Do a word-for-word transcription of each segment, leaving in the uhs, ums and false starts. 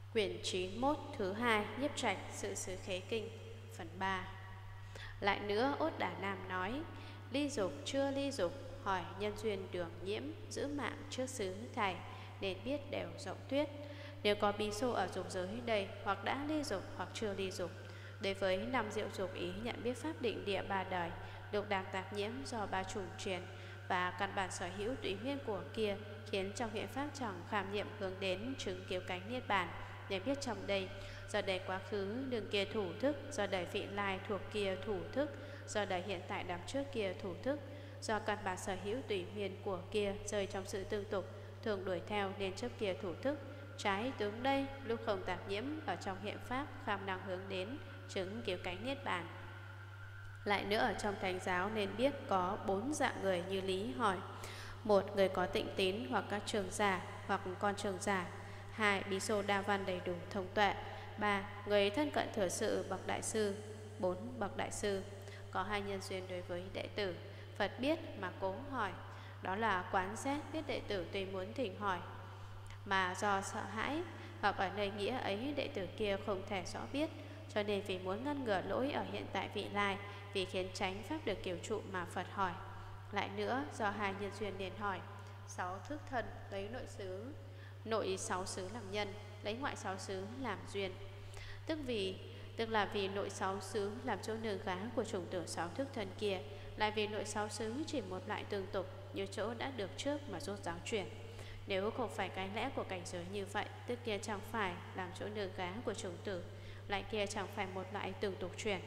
Quyển chín mươi mốt thứ hai, Nhiếp Trạch Sự Xứ Khế Kinh, phần ba. Lại nữa Ốt Đà Nam nói: ly dục chưa ly dục, hỏi nhân duyên Đường Nhiễm, giữ mạng trước xứ thầy, nên biết đều rộng thuyết. Nếu có bí xô ở dục giới đây, hoặc đã ly dục hoặc chưa ly dục, đối với năm diệu dục ý nhận biết pháp định địa ba đời, lục đàng tạp nhiễm do ba chủng truyền, và căn bản sở hữu tùy nguyên của kia, khiến trong hiện pháp chẳng khảm niệm hướng đến chứng cứu cánh niết bàn. Nên biết trong đây, do đời quá khứ đường kia thủ thức, do đời vị lai thuộc kia thủ thức, do đời hiện tại đằng trước kia thủ thức, do căn bản sở hữu tùy nguyên của kia rơi trong sự tương tục, thường đuổi theo nên chấp kia thủ thức. Trái tướng đây, lúc không tạp nhiễm ở trong hiện pháp kham năng hướng đến chứng cứu cánh niết bàn. Lại nữa ở trong thánh giáo nên biết có bốn dạng người như lý hỏi: một, người có tịnh tín hoặc các trường giả hoặc con trường giả. Hai, bí xô đa văn đầy đủ thông tuệ. Ba, người thân cận thừa sự bậc đại sư. Bốn, bậc đại sư. Có hai nhân duyên đối với đệ tử. Phật biết mà cố hỏi, đó là quán xét biết đệ tử tuy muốn thỉnh hỏi mà do sợ hãi, hoặc ở nơi nghĩa ấy đệ tử kia không thể rõ biết, cho nên vì muốn ngăn ngừa lỗi ở hiện tại vị lai, vì khiến tránh pháp được kiểu trụ mà Phật hỏi. Lại nữa do hai nhân duyên nên hỏi: sáu thức thân lấy nội xứ, nội sáu xứ làm nhân, lấy ngoại sáu xứ làm duyên. Tức vì tức là vì nội sáu xứ làm chỗ nương gá của chủng tử sáu thức thân kia, lại vì nội sáu xứ chỉ một loại tương tục như chỗ đã được trước mà rốt giáo chuyển. Nếu không phải cái lẽ của cảnh giới như vậy, tức kia chẳng phải làm chỗ nương gá của chủng tử, lại kia chẳng phải một loại tương tục chuyển.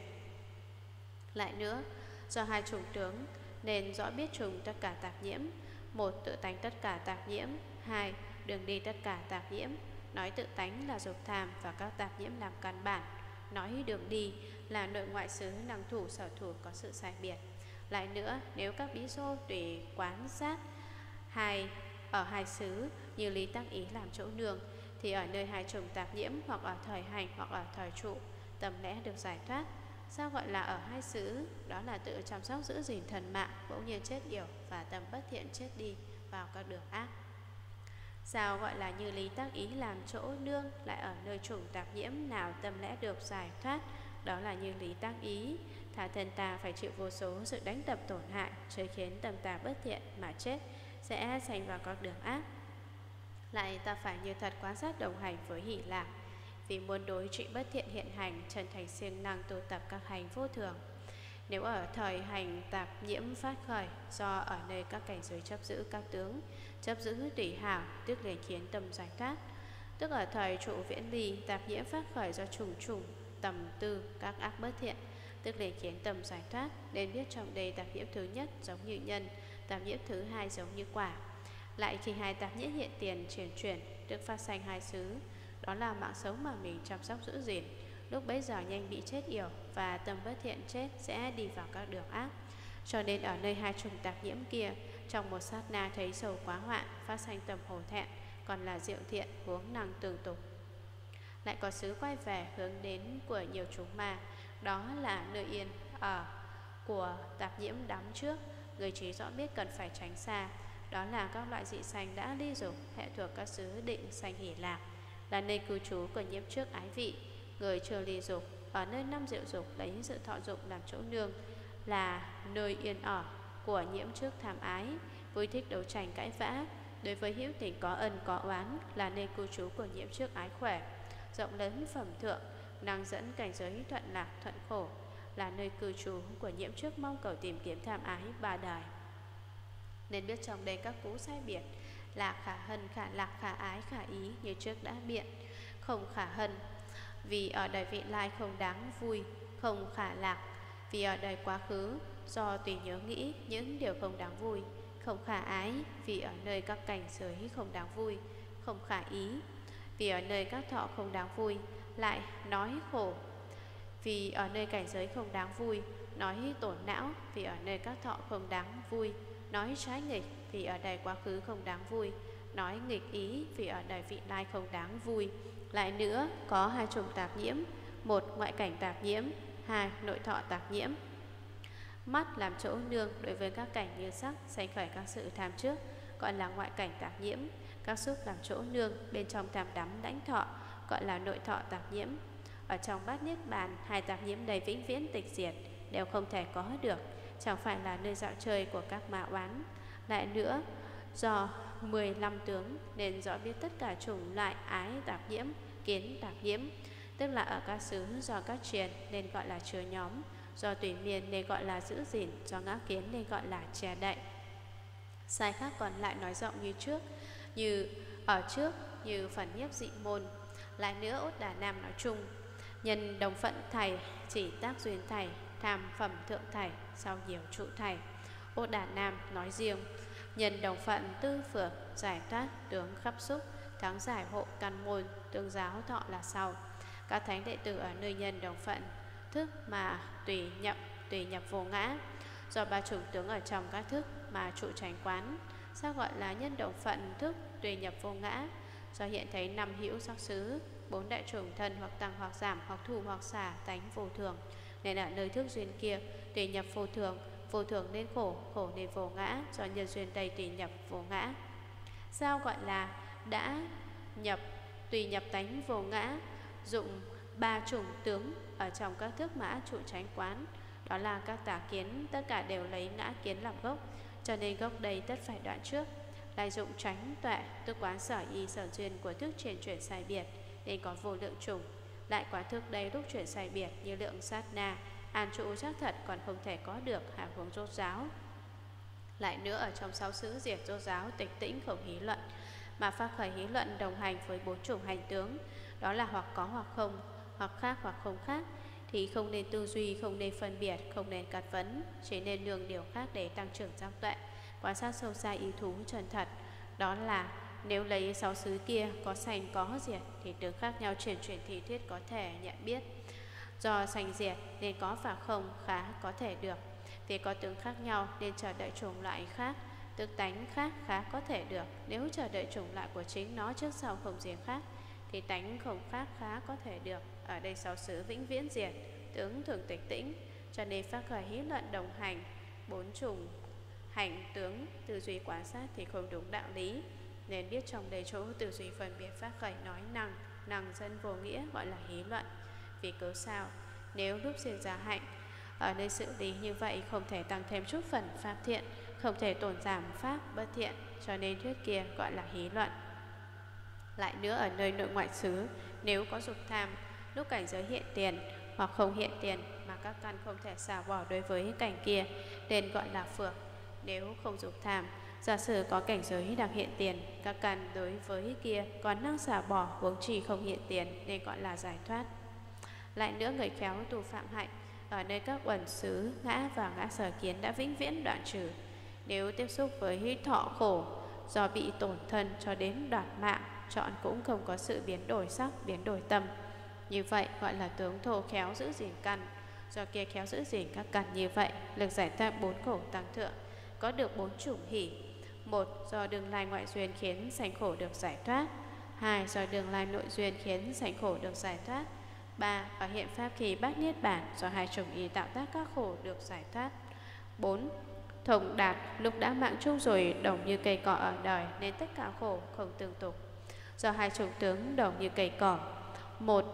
Lại nữa do hai chủng tướng nên rõ biết trùng tất cả tạp nhiễm: một, tự tánh tất cả tạp nhiễm. Hai, đường đi tất cả tạp nhiễm. Nói tự tánh là dục tham và các tạp nhiễm làm căn bản, nói đường đi là nội ngoại xứ năng thủ sở thủ có sự sai biệt. Lại nữa nếu các bí xô tùy quán sát hai ở hai xứ như lý tác ý làm chỗ nương, thì ở nơi hai chủng tạp nhiễm hoặc ở thời hành hoặc ở thời trụ, tâm lẽ được giải thoát. Sao gọi là ở hai xứ? Đó là tự chăm sóc giữ gìn thần mạng, bỗng nhiên chết yểu, và tâm bất thiện chết đi vào các đường ác. Sao gọi là như lý tác ý làm chỗ nương? Lại ở nơi chủng tạp nhiễm nào tâm lẽ được giải thoát, đó là như lý tác ý. Thả thân ta phải chịu vô số sự đánh đập tổn hại, chơi khiến tâm ta bất thiện mà chết, sẽ sanh vào các đường ác. Lại ta phải như thật quán sát đồng hành với hỷ lạc, vì muốn đối trị bất thiện hiện hành, chân thành siêng năng tu tập các hành vô thường. Nếu ở thời hành tạp nhiễm phát khởi, do ở nơi các cảnh giới chấp giữ các tướng, chấp giữ tùy hảo, tức liền khiến tâm giải thoát. Tức ở thời trụ viễn ly, tạp nhiễm phát khởi do trùng trùng tầm tư các ác bất thiện, tức liền khiến tâm giải thoát. Nên biết trong đây tạp nhiễm thứ nhất giống như nhân, tạp nhiễm thứ hai giống như quả. Lại khi hai tạp nhiễm hiện tiền chuyển chuyển, tức phát sanh hai xứ, đó là mạng sống mà mình chăm sóc giữ gìn, lúc bấy giờ nhanh bị chết yểu, và tâm bất thiện chết sẽ đi vào các đường ác. Cho nên ở nơi hai chủng tạp nhiễm kia, trong một sát na thấy sầu quá hoạn, phát sanh tâm hổ thẹn, còn là diệu thiện huống năng tương tục. Lại có xứ quay về hướng đến của nhiều chúng ma, đó là nơi yên ở của tạp nhiễm đắm trước, người trí rõ biết cần phải tránh xa. Đó là các loại dị sanh đã ly dục, hệ thuộc các xứ định sanh hỷ lạc, là nơi cư trú của nhiễm trước ái vị. Người chưa ly dục, ở nơi năm diệu dục lấy sự thọ dục làm chỗ nương, là nơi yên ở của nhiễm trước tham ái, vui thích đấu tranh cãi vã. Đối với hữu tình có ân có oán, là nơi cư trú của nhiễm trước ái khỏe, rộng lớn phẩm thượng, năng dẫn cảnh giới thuận lạc thuận khổ, là nơi cư trú của nhiễm trước mong cầu tìm kiếm tham ái ba đời. Nên biết trong đây các cú sai biệt là khả hân, khả lạc, khả ái, khả ý như trước đã biện. Không khả hân, vì ở đời vị lai không đáng vui. Không khả lạc, vì ở đời quá khứ do tùy nhớ nghĩ những điều không đáng vui. Không khả ái, vì ở nơi các cảnh giới không đáng vui. Không khả ý, vì ở nơi các thọ không đáng vui. Lại nói khổ, vì ở nơi cảnh giới không đáng vui. Nói tổn não, vì ở nơi các thọ không đáng vui. Nói trái nghịch, vì ở đời quá khứ không đáng vui. Nói nghịch ý, vì ở đời vị lai không đáng vui. Lại nữa có hai chủng tạp nhiễm: một, ngoại cảnh tạp nhiễm. Hai, nội thọ tạp nhiễm. Mắt làm chỗ nương đối với các cảnh như sắc, sanh khởi các sự tham trước, gọi là ngoại cảnh tạp nhiễm. Các xúc làm chỗ nương bên trong tham đắm lãnh thọ, gọi là nội thọ tạp nhiễm. Ở trong bát niết bàn, hai tạp nhiễm đầy vĩnh viễn tịch diệt đều không thể có được, chẳng phải là nơi dạo chơi của các ma oán. Lại nữa, do mười lăm tướng nên rõ biết tất cả chủng loại ái tạp nhiễm, kiến tạp nhiễm, tức là ở các xứ do các truyền nên gọi là chứa nhóm, do tùy miền nên gọi là giữ gìn, do ngã kiến nên gọi là che đậy. Sai khác còn lại nói rộng như trước, như ở trước như phần nhiếp dị môn. Lại nữa, Ốt Đà Nam nói chung, nhân đồng phận thầy, chỉ tác duyên thầy, tham phẩm thượng thầy, sau nhiều trụ thầy. Ốt Đà Nam nói riêng, nhân đồng phận tư phược, giải thoát, tướng khắp xúc, thắng giải hộ căn môn, tương giáo thọ là sau. Các thánh đệ tử ở nơi nhân đồng phận thức mà tùy nhập, tùy nhập vô ngã, do ba chủng tướng ở trong các thức mà trụ tránh quán. Sao gọi là nhân đồng phận thức tùy nhập vô ngã? Do hiện thấy năm hữu sắc xứ, bốn đại chủng thân hoặc tăng hoặc giảm, hoặc thù hoặc xả, tánh vô thường, nên ở nơi thức duyên kia tùy nhập vô thường, vô thường nên khổ, khổ nên vô ngã, do nhân duyên đây tùy nhập vô ngã. Sao gọi là đã nhập tùy nhập tánh vô ngã? Dụng ba chủng tướng ở trong các thức mã trụ tránh quán, đó là các tà kiến, tất cả đều lấy ngã kiến làm gốc, cho nên gốc đây tất phải đoạn trước. Lại dụng tránh tuệ, tức quán sở y sở duyên của thức chuyển chuyển sai biệt, nên có vô lượng chủng. Lại quán thức đây lúc chuyển sai biệt như lượng sát na, an trụ chắc thật còn không thể có được, hạ hướng rốt giáo. Lại nữa, ở trong sáu xứ diệt rốt giáo, tịch tĩnh không hí luận, mà phát khởi hí luận đồng hành với bốn chủng hành tướng, đó là hoặc có hoặc không, hoặc khác hoặc không khác, thì không nên tư duy, không nên phân biệt, không nên cắt vấn, chỉ nên nương điều khác để tăng trưởng giác tuệ, quan sát sâu xa ý thú chân thật. Đó là nếu lấy sáu xứ kia có sanh có diệt, thì tướng khác nhau chuyển chuyển thì thuyết có thể nhận biết. Do sanh diệt nên có và không khá có thể được, vì có tướng khác nhau nên chờ đợi chủng loại khác, tức tánh khác khá có thể được. Nếu chờ đợi chủng loại của chính nó trước sau không gì khác, thì tánh không khác khá có thể được. Ở đây sáu xứ vĩnh viễn diệt, tướng thường tịch tĩnh, cho nên phát khởi hí luận đồng hành bốn chủng hành tướng, tư duy quan sát thì không đúng đạo lý, nên biết trong đây chỗ tư duy phân biệt phát khởi nói năng, năng dân vô nghĩa gọi là hí luận. Vì cớ sao? Nếu lúc diễn ra hạnh, ở nơi xử lý như vậy không thể tăng thêm chút phần pháp thiện, không thể tổn giảm pháp bất thiện, cho nên thuyết kia gọi là hí luận. Lại nữa, ở nơi nội ngoại xứ, nếu có dục tham, lúc cảnh giới hiện tiền hoặc không hiện tiền mà các căn không thể xả bỏ đối với cảnh kia, nên gọi là phược. Nếu không dục tham, giả sử có cảnh giới đang hiện tiền, các căn đối với kia còn năng xả bỏ, huống chi không hiện tiền, nên gọi là giải thoát. Lại nữa, người khéo tu phạm hạnh, ở nơi các uẩn xứ ngã và ngã sở kiến đã vĩnh viễn đoạn trừ. Nếu tiếp xúc với hít thọ khổ, do bị tổn thân cho đến đoạt mạng, chọn cũng không có sự biến đổi sắc, biến đổi tâm. Như vậy gọi là tướng thô khéo giữ gìn căn. Do kia khéo giữ gìn các căn như vậy, lực giải thoát bốn khổ tăng thượng, có được bốn chủng hỷ. Một, do đường lai ngoại duyên khiến sanh khổ được giải thoát. Hai, do đường lai nội duyên khiến sanh khổ được giải thoát. Ba, ở hiện pháp khi bát niết bản, do hai chủng ý tạo tác các khổ được giải thoát. Bốn, thông đạt lúc đã mạng chung rồi đồng như cây cỏ ở đời, nên tất cả khổ không tương tục. Do hai chủng tướng đồng như cây cỏ. Một,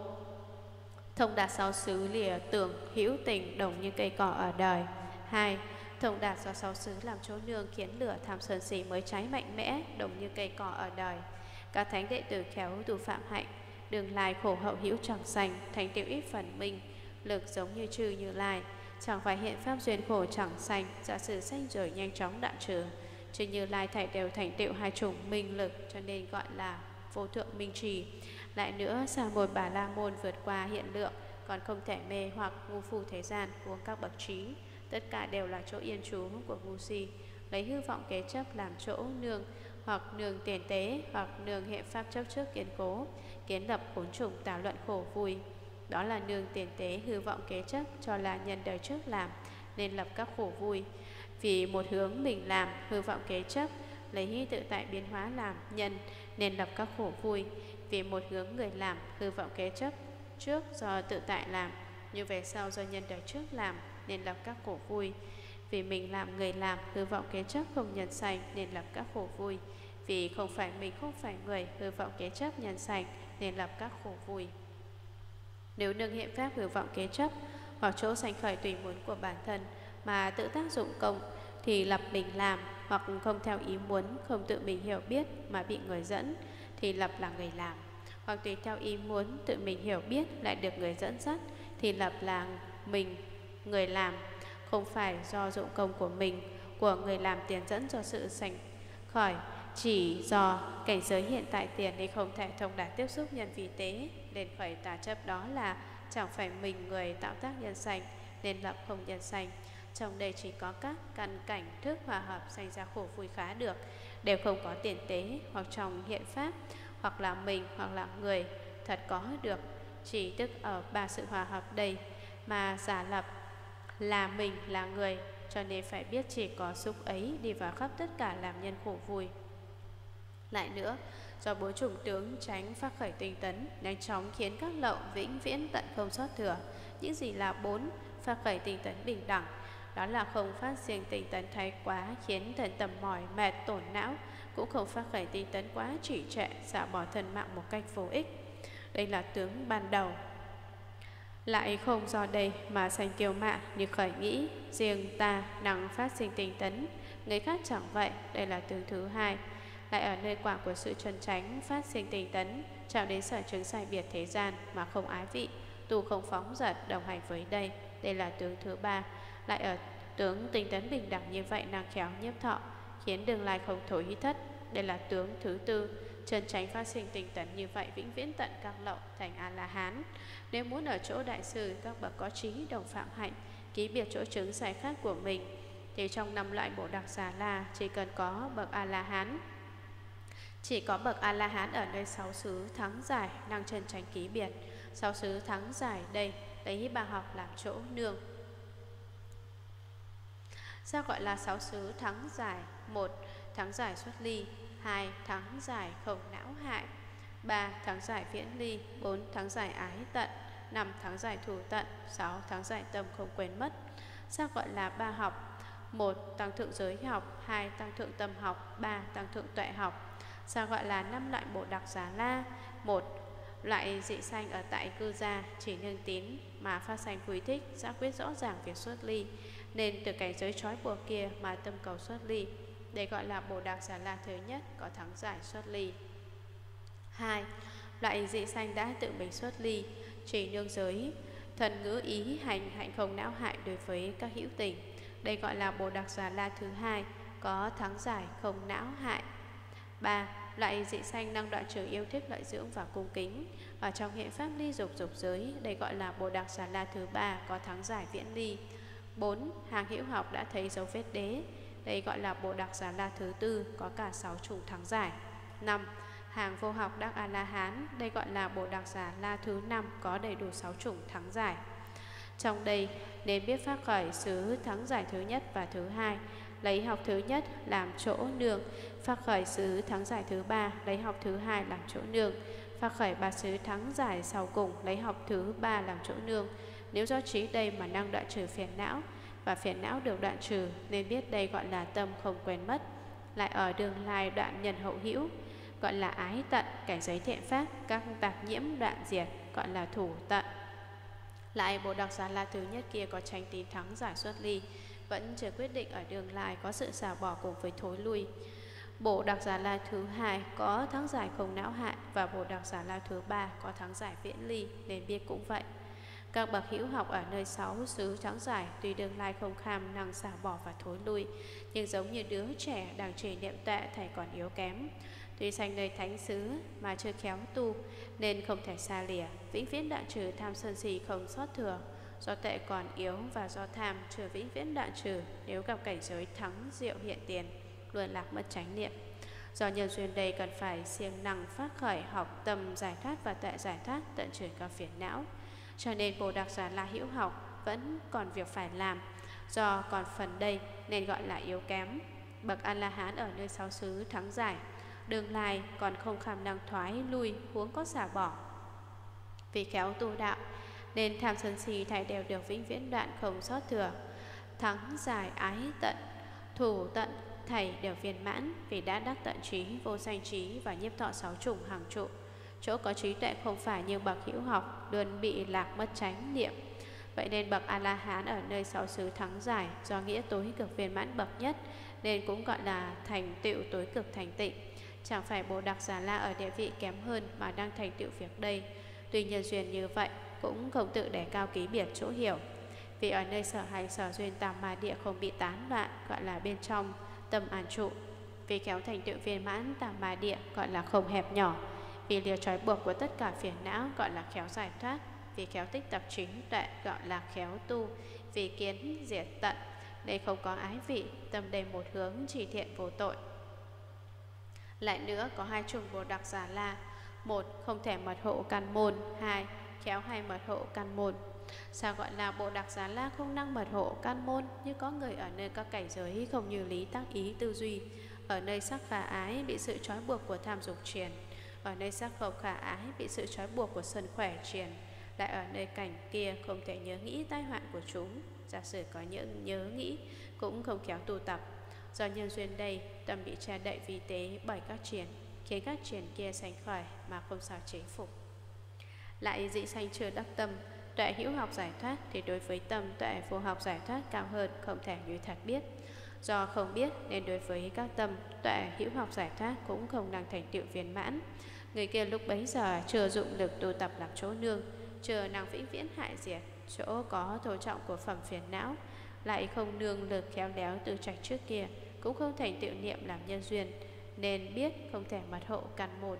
thông đạt sáu xứ lìa tưởng hữu tình đồng như cây cỏ ở đời. Hai, thông đạt do sáu xứ làm chỗ nương khiến lửa tham sân si mới cháy mạnh mẽ đồng như cây cỏ ở đời. Các thánh đệ tử khéo tu phạm hạnh, đường lai khổ hậu hữu chẳng sanh, thành tựu ít phần minh, lực giống như chư Như Lai, chẳng phải hiện pháp duyên khổ chẳng sanh, giả sử sanh rồi nhanh chóng đoạn trừ. Chư Như Lai thảy đều thành tựu hai chủng minh lực, cho nên gọi là vô thượng minh trì. Lại nữa, Sa môn Bà La môn vượt qua hiện lượng, còn không thể mê hoặc ngu phu thế gian uống các bậc trí, tất cả đều là chỗ yên trú của ngu si, lấy hư vọng kế chấp làm chỗ nương, hoặc nương tiền tế, hoặc nương hiện pháp chấp trước kiên cố, kiến lập bốn chủng tảo luận khổ vui. Đó là nương tiền tế hư vọng kế chấp cho là nhân đời trước làm, nên lập các khổ vui. Vì một hướng mình làm hư vọng kế chấp, lấy hy tự tại biến hóa làm nhân, nên lập các khổ vui. Vì một hướng người làm hư vọng kế chấp trước do tự tại làm, như về sau do nhân đời trước làm, nên lập các khổ vui. Vì mình làm người làm hư vọng kế chấp không nhân sanh, nên lập các khổ vui. Vì không phải mình không phải người hư vọng kế chấp nhân sanh, nên lập các khổ vui. Nếu nương hiện pháp hữu vọng kế chấp, hoặc chỗ sanh khởi tùy muốn của bản thân mà tự tác dụng công, thì lập mình làm, hoặc không theo ý muốn, không tự mình hiểu biết mà bị người dẫn, thì lập là người làm. Hoặc tùy theo ý muốn, tự mình hiểu biết lại được người dẫn dắt, thì lập là mình người làm. Không phải do dụng công của mình, của người làm tiền dẫn cho sự sanh khởi, chỉ do cảnh giới hiện tại tiền nên không thể thông đạt tiếp xúc nhân vi tế, nên khởi tà chấp đó là chẳng phải mình người tạo tác nhân sanh, nên lập không nhân sanh. Trong đây chỉ có các căn cảnh thức hòa hợp sanh ra khổ vui khá được, đều không có tiền tế, hoặc trong hiện pháp, hoặc là mình, hoặc là người thật có được. Chỉ tức ở ba sự hòa hợp đây mà giả lập là mình là người, cho nên phải biết chỉ có xúc ấy đi vào khắp tất cả làm nhân khổ vui. Lại nữa, do bốn chủng tướng tránh phát khởi tinh tấn, nhanh chóng khiến các lậu vĩnh viễn tận không sót thừa. Những gì là bốn phát khởi tinh tấn bình đẳng? Đó là không phát sinh tinh tấn thái quá, khiến thần tầm mỏi, mệt, tổn não, cũng không phát khởi tinh tấn quá trì trệ, xả bỏ thân mạng một cách vô ích. Đây là tướng ban đầu. Lại không do đây mà sanh kiêu mạn như khởi nghĩ, riêng ta năng phát sinh tinh tấn, người khác chẳng vậy. Đây là tướng thứ hai. Lại ở nơi quả của sự chân chánh phát sinh tinh tấn, chạm đến sở chứng sai biệt thế gian mà không ái vị, tu không phóng dật, đồng hành với đây. Đây là tướng thứ ba. Lại ở tướng tinh tấn bình đẳng như vậy năng khéo nhiếp thọ, khiến đường lai không thối hí thất. Đây là tướng thứ tư. Chân chánh phát sinh tinh tấn như vậy vĩnh viễn tận các lậu thành A-la-hán. Nếu muốn ở chỗ đại sư các bậc có trí đồng phạm hạnh, ký biệt chỗ chứng sai khác của mình, thì trong năm loại Bồ Đặc Xà La chỉ cần có bậc A-la-hán. Chỉ có bậc A-la-hán ở nơi sáu xứ thắng giải năng chân chánh ký biệt. Sáu xứ thắng giải đây lấy bà học làm chỗ nương. Sao gọi là sáu xứ thắng giải? Một, thắng giải xuất ly. Hai, thắng giải không não hại. Ba, thắng giải viễn ly. Bốn, thắng giải ái tận. Năm, thắng giải thủ tận. Sáu, thắng giải tâm không quên mất. Sao gọi là ba học? Một, tăng thượng giới học. Hai, tăng thượng tâm học. Ba, tăng thượng tuệ học. Sao gọi là năm loại Bồ Đặc Xà La? Một, loại dị sanh ở tại cư gia, chỉ nương tín mà phát sanh vui thích, giác quyết rõ ràng việc xuất ly, nên từ cảnh giới trói buộc kia mà tâm cầu xuất ly. Đây gọi là Bồ Đặc Xà La thứ nhất, có thắng giải xuất ly. Hai, loại dị sanh đã tự mình xuất ly, chỉ nương giới, thần ngữ ý hành hạnh không não hại đối với các hữu tình. Đây gọi là Bồ Đặc Xà La thứ hai, có thắng giải không não hại. Ba, loại dị sanh năng đoạn trừ yêu thích lợi dưỡng và cung kính ở trong hiện pháp ly dục dục giới. Đây gọi là Bồ Đặc Xà La thứ ba, có thắng giải viễn ly. Bốn, hàng hữu học đã thấy dấu vết đế. Đây gọi là Bồ Đặc Xà La thứ tư, có cả sáu chủng thắng giải. Năm, hàng vô học đắc A-la-hán. Đây gọi là Bồ Đặc Xà La thứ năm, có đầy đủ sáu chủng thắng giải. Trong đây nên biết phát khởi xứ thắng giải thứ nhất và thứ hai, lấy học thứ nhất làm chỗ nương. Phát khởi xứ thắng giải thứ ba, lấy học thứ hai làm chỗ nương. Phát khởi ba xứ thắng giải sau cùng, lấy học thứ ba làm chỗ nương. Nếu do trí đây mà năng đoạn trừ phiền não, và phiền não được đoạn trừ, nên biết đây gọi là tâm không quên mất. Lại ở đường lai đoạn nhân hậu hữu, gọi là ái tận, cảnh giới thiện pháp, các tạp nhiễm đoạn diệt, gọi là thủ tận. Lại Bồ Đặc Xà La thứ nhất kia có tranh tín thắng giải xuất ly, vẫn chưa quyết định ở đường lai có sự xả bỏ cùng với thối lui. Bồ Đặc Xà La thứ hai có thắng giải không não hại, và Bồ Đặc Xà La thứ ba có thắng giải viễn ly, nên biết cũng vậy. Các bậc hữu học ở nơi sáu xứ thắng giải tuy đường lai không kham năng xả bỏ và thối lui, nhưng giống như đứa trẻ đang trì niệm tệ thầy còn yếu kém. Tuy sanh nơi thánh xứ mà chưa khéo tu, nên không thể xa lìa, vĩnh viễn đoạn trừ tham sân si không sót thừa. Do tệ còn yếu và do tham chưa vĩnh viễn đoạn trừ, nếu gặp cảnh giới thắng diệu hiện tiền, luôn lạc mất chánh niệm. Do nhân duyên đây cần phải siêng năng phát khởi học tâm giải thoát và tệ giải thoát, tận trừ các phiền não. Cho nên Bồ Đặc Xà La hữu học vẫn còn việc phải làm. Do còn phần đây nên gọi là yếu kém. Bậc A-la-hán ở nơi sáu xứ thắng giải, đường lai còn không kham năng thoái lui, huống có xả bỏ. Vì khéo tu đạo nên tham sân si thầy đều được vĩnh viễn đoạn không sót thừa. Thắng giải ái tận, thủ tận thầy đều viên mãn, vì đã đắc tận trí, vô sanh trí và nhiếp thọ sáu chủng hàng trụ. Chỗ có trí tuệ không phải như bậc hữu học, luôn bị lạc mất chánh niệm. Vậy nên bậc A-la-hán ở nơi sáu xứ thắng giải, do nghĩa tối cực viên mãn bậc nhất, nên cũng gọi là thành tựu tối cực thành tịnh. Chẳng phải Bồ Đặc Già La ở địa vị kém hơn mà đang thành tựu việc đây. Tuy nhân duyên như vậy, cũng không tự để cao ký biệt chỗ hiểu. Vì ở nơi sở hành sở duyên tam ma địa không bị tán loạn, gọi là bên trong tâm an trụ. Vì khéo thành tựu viên mãn tam ma địa, gọi là không hẹp nhỏ. Vì lìa trói buộc của tất cả phiền não, gọi là khéo giải thoát. Vì khéo tích tập chính tuệ, gọi là khéo tu. Vì kiến diệt tận, đây không có ái vị, tâm đầy một hướng chỉ thiện vô tội. Lại nữa có hai chủng Bồ Đặc Già La: một, không thể mật hộ căn môn; hai, khéo hay mật hộ căn môn. Sao gọi là Bồ Đặc Già La không năng mật hộ căn môn? Như có người ở nơi các cảnh giới không như lý tác ý tư duy, ở nơi sắc khả ái bị sự trói buộc của tham dục triền, ở nơi sắc không khả ái bị sự trói buộc của sân khỏe triền, lại ở nơi cảnh kia không thể nhớ nghĩ tai họa của chúng. Giả sử có những nhớ nghĩ cũng không khéo tu tập. Do nhân duyên đây, tâm bị che đậy vi tế bởi các triền, khiến các triền kia sanh khởi mà không sao chế phục. Lại dị sanh chưa đắc tâm, tuệ hữu học giải thoát, thì đối với tâm tuệ vô học giải thoát cao hơn không thể như thật biết. Do không biết nên đối với các tâm tuệ hữu học giải thoát cũng không năng thành tựu viên mãn. Người kia lúc bấy giờ chưa dụng lực tu tập làm chỗ nương, chưa năng vĩnh viễn hại diệt chỗ có thô trọng của phẩm phiền não, lại không nương lực khéo léo từ trạch trước kia, cũng không thành tựu niệm làm nhân duyên, nên biết không thể mật hộ căn môn.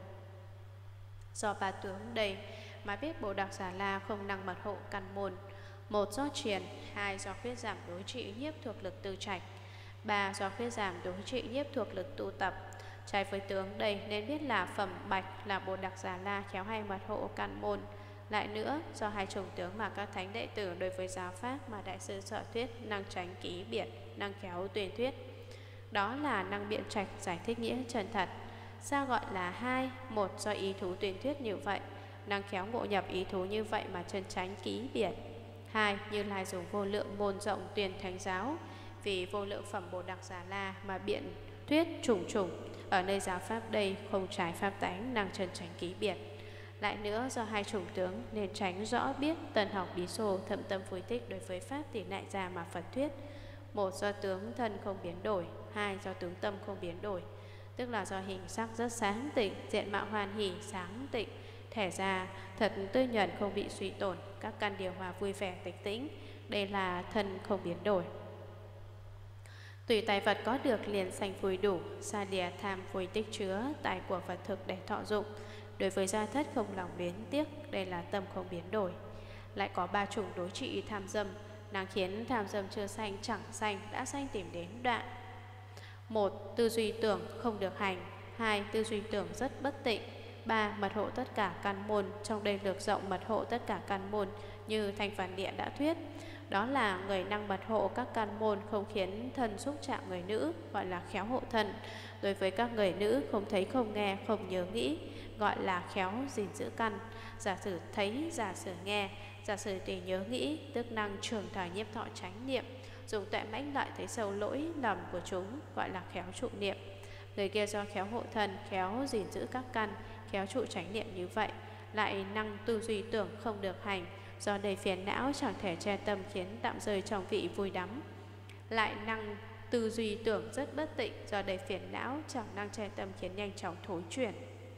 Do ba tướng đây mà biết Bồ Đặc Già La không năng mật hộ căn môn: một, do triền; hai, do khuyết giảm đối trị nhiếp thuộc lực tư trạch; ba, do khuyết giảm đối trị nhiếp thuộc lực tu tập. Trái với tướng đây nên biết là phẩm bạch là Bồ Đặc Già La khéo hay mật hộ căn môn. Lại nữa, do hai chủng tướng mà các thánh đệ tử đối với giáo pháp mà đại sư Sở thuyết năng tránh ký biệt, năng khéo tuyên thuyết, đó là năng biện trạch giải thích nghĩa chân thật. Sao gọi là hai? Một, do ý thú tuyên thuyết như vậy, năng khéo ngộ nhập ý thú như vậy mà chân tránh ký biệt. Hai, Như Lai dùng vô lượng môn rộng tuyên thánh giáo, vì vô lượng phẩm Bồ Đặc Già La mà biện thuyết trùng trùng, ở nơi giáo pháp đây không trái pháp tánh, năng chân tránh ký biệt. Lại nữa, do hai chủng tướng nên tránh rõ biết tần học bí sô thâm tâm phối tích đối với pháp tỷ nại gia mà Phật thuyết. Một, do tướng thân không biến đổi; hai, do tướng tâm không biến đổi. Tức là do hình sắc rất sáng tịnh, diện mạo hoàn hỷ sáng tịnh, thể ra thật tươi nhuận không bị suy tổn, các căn điều hòa vui vẻ tịch tĩnh. Đây là thân không biến đổi. Tùy tài vật có được liền sanh vui đủ, xa lìa tham vui tích chứa, tài của vật thực để thọ dụng. Đối với gia thất không lòng luyến tiếc, đây là tâm không biến đổi. Lại có ba chủng đối trị tham dâm, năng khiến tham dâm chưa sanh chẳng sanh, đã sanh tìm đến đoạn. Một, tư duy tưởng không được hành; hai, tư duy tưởng rất bất tịnh; ba, mật hộ tất cả căn môn. Trong đây lược rộng mật hộ tất cả căn môn như Thanh Phản Địa đã thuyết. Đó là người năng mật hộ các căn môn không khiến thân xúc chạm người nữ, gọi là khéo hộ thân. Đối với các người nữ không thấy, không nghe, không nhớ nghĩ, gọi là khéo gìn giữ căn. Giả sử thấy, giả sử nghe, giả sử tùy nhớ nghĩ, tức năng trường thời nhiếp thọ chánh niệm, dùng tuệ mãnh lợi thấy sâu lỗi lầm của chúng, gọi là khéo trụ niệm. Người kia do khéo hộ thân, khéo gìn giữ các căn, khéo trụ chánh niệm như vậy, lại năng tư duy tưởng không được hành, do đầy phiền não chẳng thể che tâm khiến tạm rơi trong vị vui đắm. Lại năng tư duy tưởng rất bất tịnh, do đầy phiền não chẳng năng che tâm khiến nhanh chóng thối chuyển.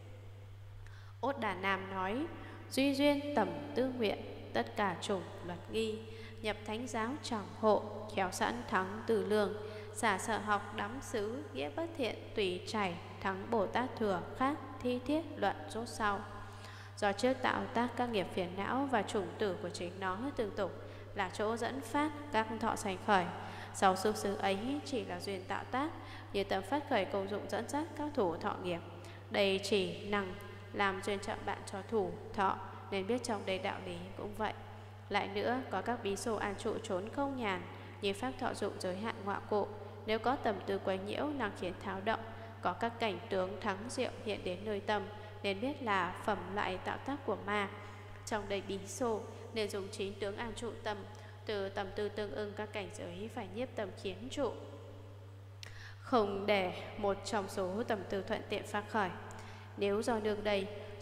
Ốt Đà Nam nói: duy duyên tầm tư nguyện, tất cả chủng luật nghi, nhập thánh giáo chẳng hộ, khéo sẵn thắng từ lương, xả sợ học đắm xứ, nghĩa bất thiện tùy chảy, thắng Bồ Tát thừa khác thi thiết luận rốt sau. Do trước tạo tác các nghiệp phiền não và chủng tử của chính nó tương tục là chỗ dẫn phát các thọ sanh khởi. Sau xúc xứ ấy chỉ là duyên tạo tác, như tâm phát khởi công dụng dẫn dắt các thủ thọ nghiệp. Đây chỉ năng làm duyên trợ bạn cho thủ thọ, nên biết trong đây đạo lý cũng vậy. Lại nữa, có các bí sô an trụ trốn không nhàn, như pháp thọ dụng giới hạn ngọa cụ. Nếu có tầm tư quấy nhiễu năng khiến tháo động, có các cảnh tướng thắng diệu hiện đến nơi tâm, nên biết là phẩm loại tạo tác của ma. Trong đây bí sô nên dùng chín tướng an trụ tâm, từ tầm tư tương ưng các cảnh giới phải nhiếp tâm khiến trụ, không để một trong số tầm tư thuận tiện phát khởi. Nếu do nương đây,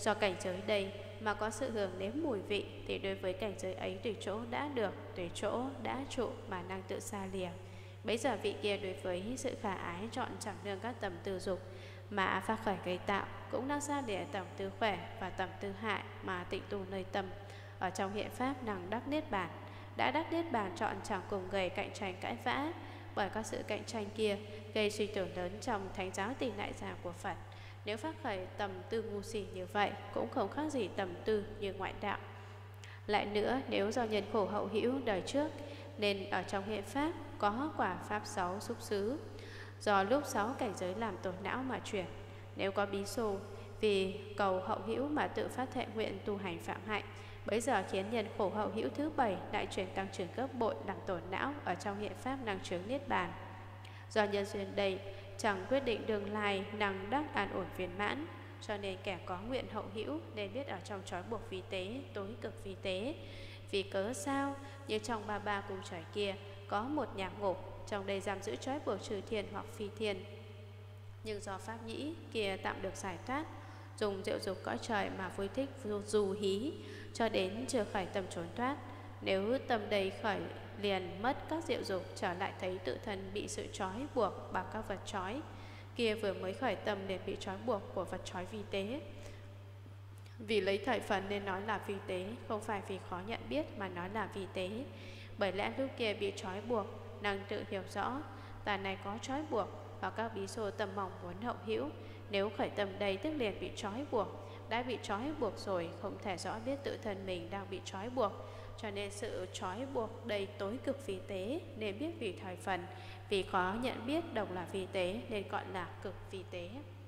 do cảnh giới đây mà có sự hưởng nếm mùi vị, thì đối với cảnh giới ấy tùy chỗ đã được, tùy chỗ đã trụ mà năng tự xa lìa. Bấy giờ vị kia đối với sự khả ái chọn chẳng nương các tầm tư dục mà phát khởi gây tạo, cũng đang xa lìa tầm tư khỏe và tầm tư hại mà tịnh tu nơi tâm. Ở trong hiện pháp năng đắc niết bàn, đã đắc niết bàn chọn chẳng cùng gây cạnh tranh cãi vã, bởi các sự cạnh tranh kia gây suy tưởng lớn trong thánh giáo tỳ nại già của Phật. Nếu phát khởi tầm tư ngu si như vậy, cũng không khác gì tầm tư như ngoại đạo. Lại nữa, nếu do nhân khổ hậu hữu đời trước, nên ở trong hiện pháp có quả pháp sáu xúc xứ, do lúc sáu cảnh giới làm tổn não mà chuyển. Nếu có bí xô vì cầu hậu hữu mà tự phát thệ nguyện tu hành phạm hạnh, bấy giờ khiến nhân khổ hậu hữu thứ bảy lại chuyển tăng trưởng gấp bội làm tổn não ở trong hiện pháp năng chướng niết bàn. Do nhân duyên đây chẳng quyết định đường lai năng đắc an ổn viên mãn, cho nên kẻ có nguyện hậu hữu nên biết ở trong trói buộc vi tế, tối cực vi tế. Vì cớ sao? Như trong ba ba cung trời kia có một nhà ngục, trong đây giam giữ trói buộc trừ thiên hoặc phi thiên. Nhưng do pháp nhĩ kia tạm được giải thoát, dùng diệu dục cõi trời mà vui thích dù hí, cho đến chưa khởi tâm trốn thoát. Nếu tâm đầy khởi liền mất các diệu dục, trở lại thấy tự thân bị sự trói buộc bằng các vật trói kia, vừa mới khởi tâm liền bị trói buộc của vật trói vi tế. Vì lấy thời phần nên nói là vi tế, không phải vì khó nhận biết mà nói là vi tế. Bởi lẽ lúc kia bị trói buộc, năng tự hiểu rõ tà này có trói buộc, và các bí xô tâm mong muốn hậu hữu. Nếu khởi tâm đây tức liền bị trói buộc, đã bị trói buộc rồi, không thể rõ biết tự thân mình đang bị trói buộc, cho nên sự trói buộc đây tối cực vi tế, nên biết vì thời phần. Vì khó nhận biết đồng là vi tế nên gọi là cực vi tế.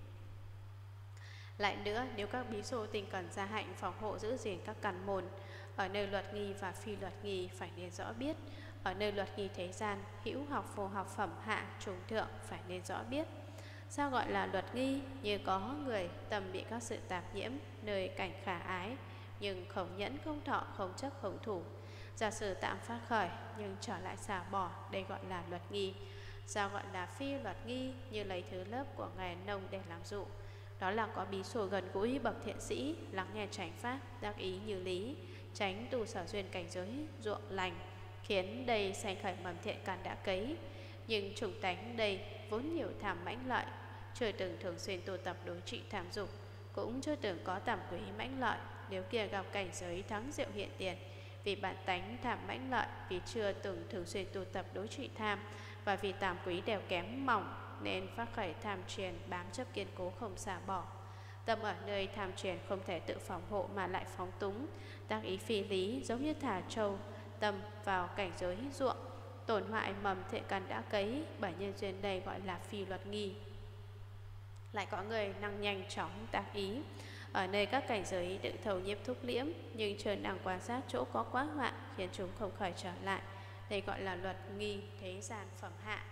Lại nữa, nếu các bí xô tinh cần gia hạnh phòng hộ giữ gìn các căn môn, ở nơi luật nghi và phi luật nghi phải nên rõ biết. Ở nơi luật nghi thế gian, hữu học vô học phẩm hạ trung thượng phải nên rõ biết. Sao gọi là luật nghi? Như có người tâm bị các sự tạp nhiễm, nơi cảnh khả ái, nhưng không nhẫn, không thọ, không chấp, không thủ. Giả sử tạm phát khởi, nhưng trở lại xả bỏ, đây gọi là luật nghi. Sao gọi là phi luật nghi? Như lấy thứ lớp của nghề nông để làm dụ. Đó là có bí xô gần gũi bậc thiện sĩ, lắng nghe chánh pháp, đắc ý như lý, tránh tu sở duyên cảnh giới, ruộng lành, khiến đây sanh khởi mầm thiện căn đã cấy. Nhưng chủng tánh đây vốn nhiều tham mãnh lợi, chưa từng thường xuyên tu tập đối trị tham dục, cũng chưa từng có tầm quý mãnh lợi. Nếu kia gặp cảnh giới thắng diệu hiện tiền, vì bản tánh tham mãnh lợi, vì chưa từng thường xuyên tu tập đối trị tham, và vì tàm quý đều kém mỏng, nên phát khởi tham truyền bám chấp kiên cố không xả bỏ. Tâm ở nơi tham truyền không thể tự phòng hộ mà lại phóng túng, tác ý phi lý, giống như thả trâu tâm vào cảnh giới ruộng, tổn hoại mầm thiện căn đã cấy. Bởi nhân duyên đây gọi là phi luật nghi. Lại có người năng nhanh chóng tác ý ở nơi các cảnh giới đựng thầu nhiếp thúc liễm, nhưng chưa năng quan sát chỗ có quá hoạn, khiến chúng không khởi trở lại. Đây gọi là luật nghi thế gian phẩm hạ.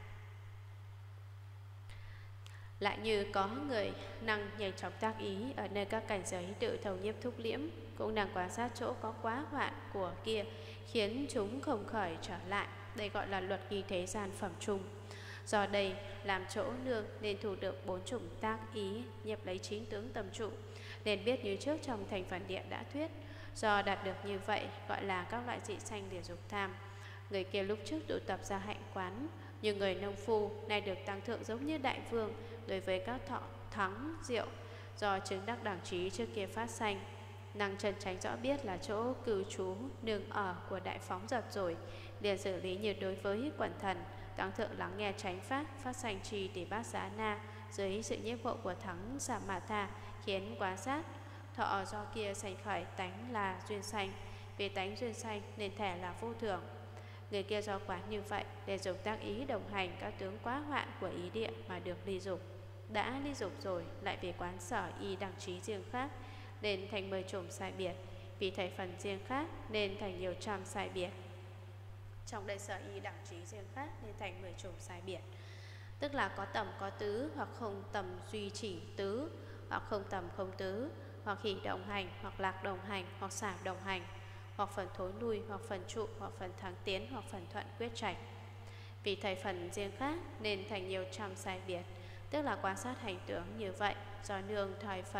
Lại như có người năng nhanh chóng tác ý ở nơi các cảnh giới tự thầu nhiếp thúc liễm, cũng năng quan sát chỗ có quá hoạn của kia, khiến chúng không khởi trở lại. Đây gọi là luật nghi thế gian phẩm chung. Do đây làm chỗ nương nên thủ được bốn chủng tác ý, nhập lấy chín tướng tâm trụ, nên biết như trước trong thành phần địa đã thuyết. Do đạt được như vậy gọi là các loại dị sanh để dục tham. Người kia lúc trước tụ tập ra hạnh quán, như người nông phu nay được tăng thượng giống như đại vương đối với các thọ thắng diệu, do chứng đắc đẳng trí trước kia phát sanh. Năng chân tránh rõ biết là chỗ cư trú nương ở của đại phóng giật rồi, liền xử lý như đối với quần thần. Tăng thượng lắng nghe chánh pháp, phát sanh trì để bát giá na dưới sự nhiếp hộ của thắng xà mà tha, khiến quá sát. Thọ do kia sanh khởi tánh là duyên sanh, vì tánh duyên sanh nên thể là vô thường. Người kia do quán như vậy để dùng tác ý đồng hành các tướng quá hoạn của ý địa mà được ly dục. Đã ly dục rồi lại vì quán sở y đẳng trí riêng khác nên thành mười chủng sai biệt, vì thầy phần riêng khác nên thành nhiều trăm sai biệt. Trong đây sở y đẳng trí riêng khác nên thành mười chủng sai biệt, tức là có tầm có tứ, hoặc không tầm duy chỉ tứ, hoặc không tầm không tứ, hoặc hỷ đồng hành, hoặc lạc đồng hành, hoặc xả đồng hành, hoặc phần thối lui, hoặc phần trụ, hoặc phần thắng tiến, hoặc phần thuận quyết trạch. Vì thầy phần riêng khác nên thành nhiều trăm sai biệt, tức là quan sát hành tướng như vậy, do nương thời phần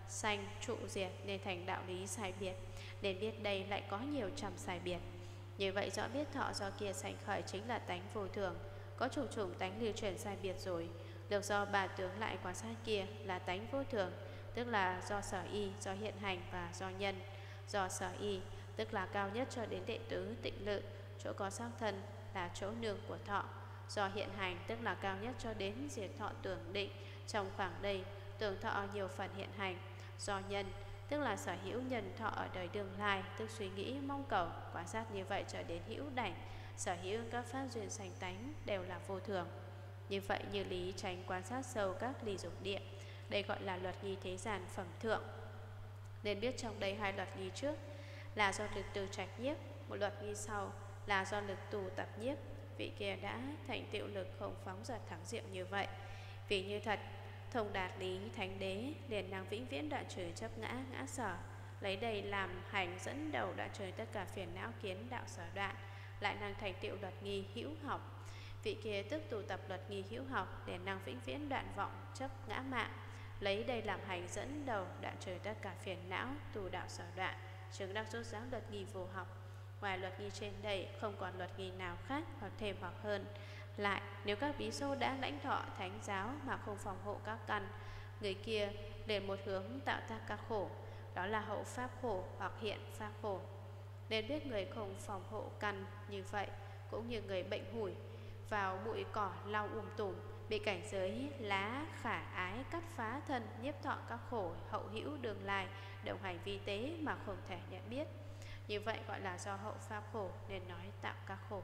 sanh trụ diệt nên thành đạo lý sai biệt, nên biết đây lại có nhiều trăm sai biệt. Như vậy rõ biết thọ do kia sanh khởi chính là tánh vô thường, có trùng trùng tánh lưu truyền sai biệt rồi. Được do bà tướng lại quan sát kia là tánh vô thường, tức là do sở y, do hiện hành và do nhân. Do sở y tức là cao nhất cho đến đệ tứ tịnh lự, chỗ có xác thân là chỗ nương của thọ. Do hiện hành tức là cao nhất cho đến diệt thọ tưởng định, trong khoảng đây tưởng thọ nhiều phần hiện hành. Do nhân tức là sở hữu nhân thọ ở đời đương lai, tức suy nghĩ mong cầu, quan sát như vậy cho đến hữu đảnh, sở hữu các pháp duyên sanh tánh đều là vô thường. Như vậy như lý tránh quan sát sâu các ly dục địa, đây gọi là luật nghi thế gian phẩm thượng. Nên biết trong đây hai luật nghi trước là do lực từ trạch nhiếp, một luật nghi sau là do lực tù tập nhiếp. Vị kia đã thành tựu lực không phóng dật thắng diệu như vậy. Vì như thật thông đạt lý thánh đế, liền năng vĩnh viễn đoạn trừ chấp ngã ngã sở, lấy đây làm hành dẫn đầu đoạn trừ tất cả phiền não kiến đạo sở đoạn, lại năng thành tựu luật nghi hữu học. Vị kia tức tù tập luật nghi hữu học, liền năng vĩnh viễn đoạn vọng chấp ngã mạng, lấy đây làm hành dẫn đầu đoạn trừ tất cả phiền não tù đạo sở đoạn, chứng đắc rốt ráo luật nghi vô học. Ngoài luật nghi trên đây không còn luật nghi nào khác hoặc thêm hoặc hơn. Lại nếu các bí xô đã lãnh thọ thánh giáo mà không phòng hộ các căn, người kia liền một hướng tạo tác các khổ, đó là hậu pháp khổ hoặc hiện pháp khổ. Nên biết người không phòng hộ căn như vậy cũng như người bệnh hủi vào bụi cỏ lau um tùm, bị cảnh giới lá khả ái cắt phá thân, nhiếp thọ các khổ hậu hữu đường lai, đồng hành vi tế mà không thể nhận biết. Như vậy gọi là do hậu pháp khổ nên nói tạo các khổ.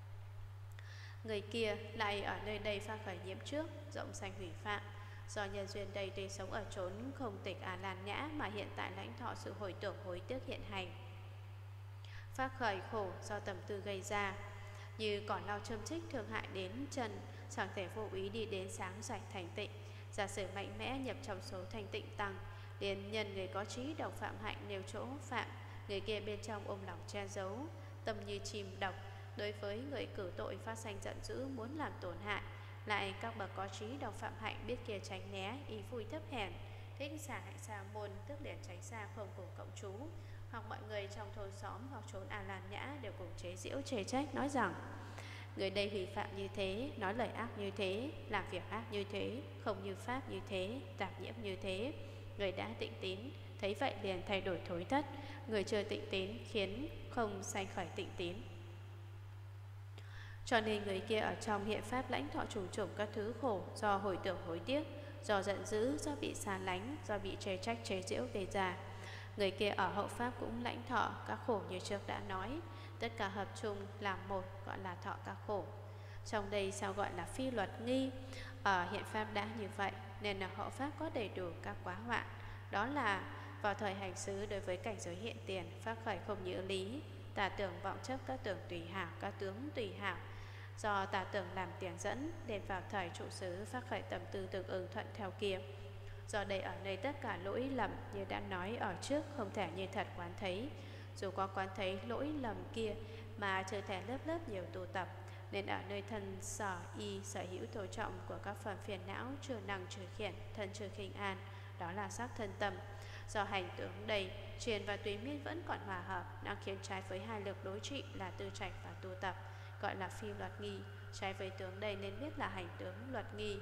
Người kia lại ở nơi đây pha khởi nhiễm trước, rộng sanh hủy phạm. Do nhân duyên đây tuy sống ở chốn không tịch à lan nhã, mà hiện tại lãnh thọ sự hồi tưởng hối tiếc hiện hành. Phát khởi khổ do tầm tư gây ra, như cỏ lau châm chích thương hại đến chân, chẳng thể vô ý đi đến sáng sạch thành tịnh. Giả sử mạnh mẽ nhập trong số thành tịnh tăng, liền nhân người có trí độc phạm hạnh nêu chỗ phạm, người kia bên trong ôm lòng che giấu, tâm như chim độc. Đối với người cử tội phát sanh giận dữ muốn làm tổn hại, lại các bậc có trí độc phạm hạnh biết kia tránh né, ý vui thấp hèn, thích xả hạnh xa môn, tức liền tránh xa không cùng cộng trú. Hoặc mọi người trong thôn xóm hoặc chốn à lan nhã đều cùng chế giễu chê trách, nói rằng người đây hủy phạm như thế, nói lời ác như thế, làm việc ác như thế, không như pháp như thế, tạp nhiễm như thế. Người đã tịnh tín thấy vậy liền thay đổi thối thất, người chưa tịnh tín khiến không sanh khởi tịnh tín. Cho nên người kia ở trong hiện pháp lãnh thọ trùng trùng các thứ khổ do hồi tưởng hối tiếc, do giận dữ, do bị xa lánh, do bị chê trách chế giễu gây ra. Người kia ở hậu pháp cũng lãnh thọ các khổ như trước đã nói, tất cả hợp chung làm một gọi là thọ các khổ. Trong đây sao gọi là phi luật nghi? Ở hiện pháp đã như vậy nên ở hậu pháp có đầy đủ các quá hoạn. Đó là vào thời hành xứ đối với cảnh giới hiện tiền, phát khởi không như lý, tà tưởng vọng chấp các tưởng tùy hảo, các tướng tùy hảo. Do tà tưởng làm tiền dẫn, nên vào thời trụ xứ phát khởi tâm tư tương ứng thuận theo kia. Do đây ở nơi tất cả lỗi lầm như đã nói ở trước không thể như thật quán thấy. Dù có quán thấy lỗi lầm kia mà chưa thể lớp lớp nhiều tu tập, nên ở nơi thân sở y sở hữu tổ trọng của các phần phiền não chưa năng trừ khiển, thân chưa khinh an, đó là sắc thân tâm. Do hành tướng đầy, truyền và tùy miên vẫn còn hòa hợp, đang khiến trái với hai lực đối trị là tư trạch và tu tập, gọi là phi luật nghi. Trái với tướng đây nên biết là hành tướng luật nghi.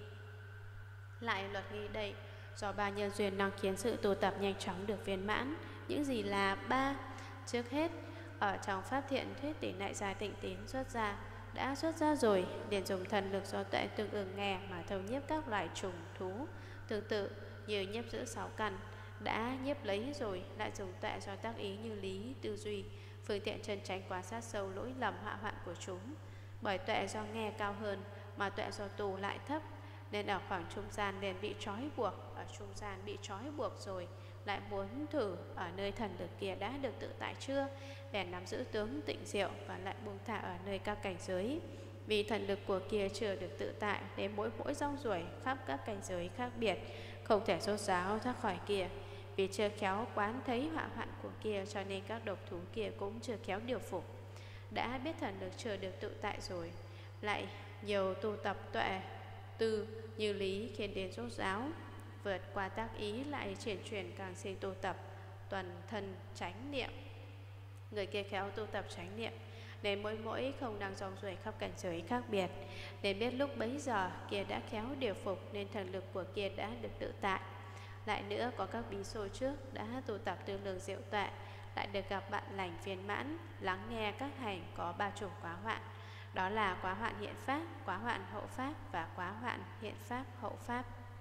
Lại luật nghi đây do ba nhân duyên đang khiến sự tu tập nhanh chóng được viên mãn. Những gì là ba? Trước hết, ở trong pháp thiện thuyết tỷ nại gia tịnh tín xuất ra, đã xuất ra rồi, liền dùng thần lực do tuệ tương ứng nghe mà thâu nhiếp các loài trùng thú. Tương tự như nhiếp giữ sáu căn, đã nhiếp lấy rồi, lại dùng tuệ do tác ý như lý, tư duy, phương tiện chân tránh quan sát sâu lỗi lầm họa hoạn của chúng. Bởi tuệ do nghe cao hơn, mà tuệ do tù lại thấp, nên ở khoảng trung gian liền bị trói buộc. Ở trung gian bị trói buộc rồi, lại muốn thử ở nơi thần lực kia đã được tự tại chưa, để nắm giữ tướng tịnh diệu và lại buông thả ở nơi các cảnh giới. Vì thần lực của kia chưa được tự tại, đến mỗi mỗi rong ruổi khắp các cảnh giới khác biệt, không thể rốt ráo thoát khỏi kia. Vì chưa khéo quán thấy họa hoạn của kia, cho nên các độc thú kia cũng chưa khéo điều phục. Đã biết thần lực chưa được tự tại rồi, lại nhiều tu tập tuệ tư như lý khiến đến rốt ráo, vượt qua tác ý lại triển chuyển càng sinh tu tập tuần thân chánh niệm. Người kia khéo tu tập chánh niệm nên mỗi mỗi không đang rong ruổi khắp cảnh giới khác biệt, nên biết lúc bấy giờ kia đã khéo điều phục nên thần lực của kia đã được tự tại. Lại nữa có các bí số trước đã tu tập tư lương diệu tuệ, lại được gặp bạn lành viên mãn, lắng nghe các hành có ba chủng quá hoạn, đó là quá hoạn hiện pháp, quá hoạn hậu pháp và quá hoạn hiện pháp hậu pháp.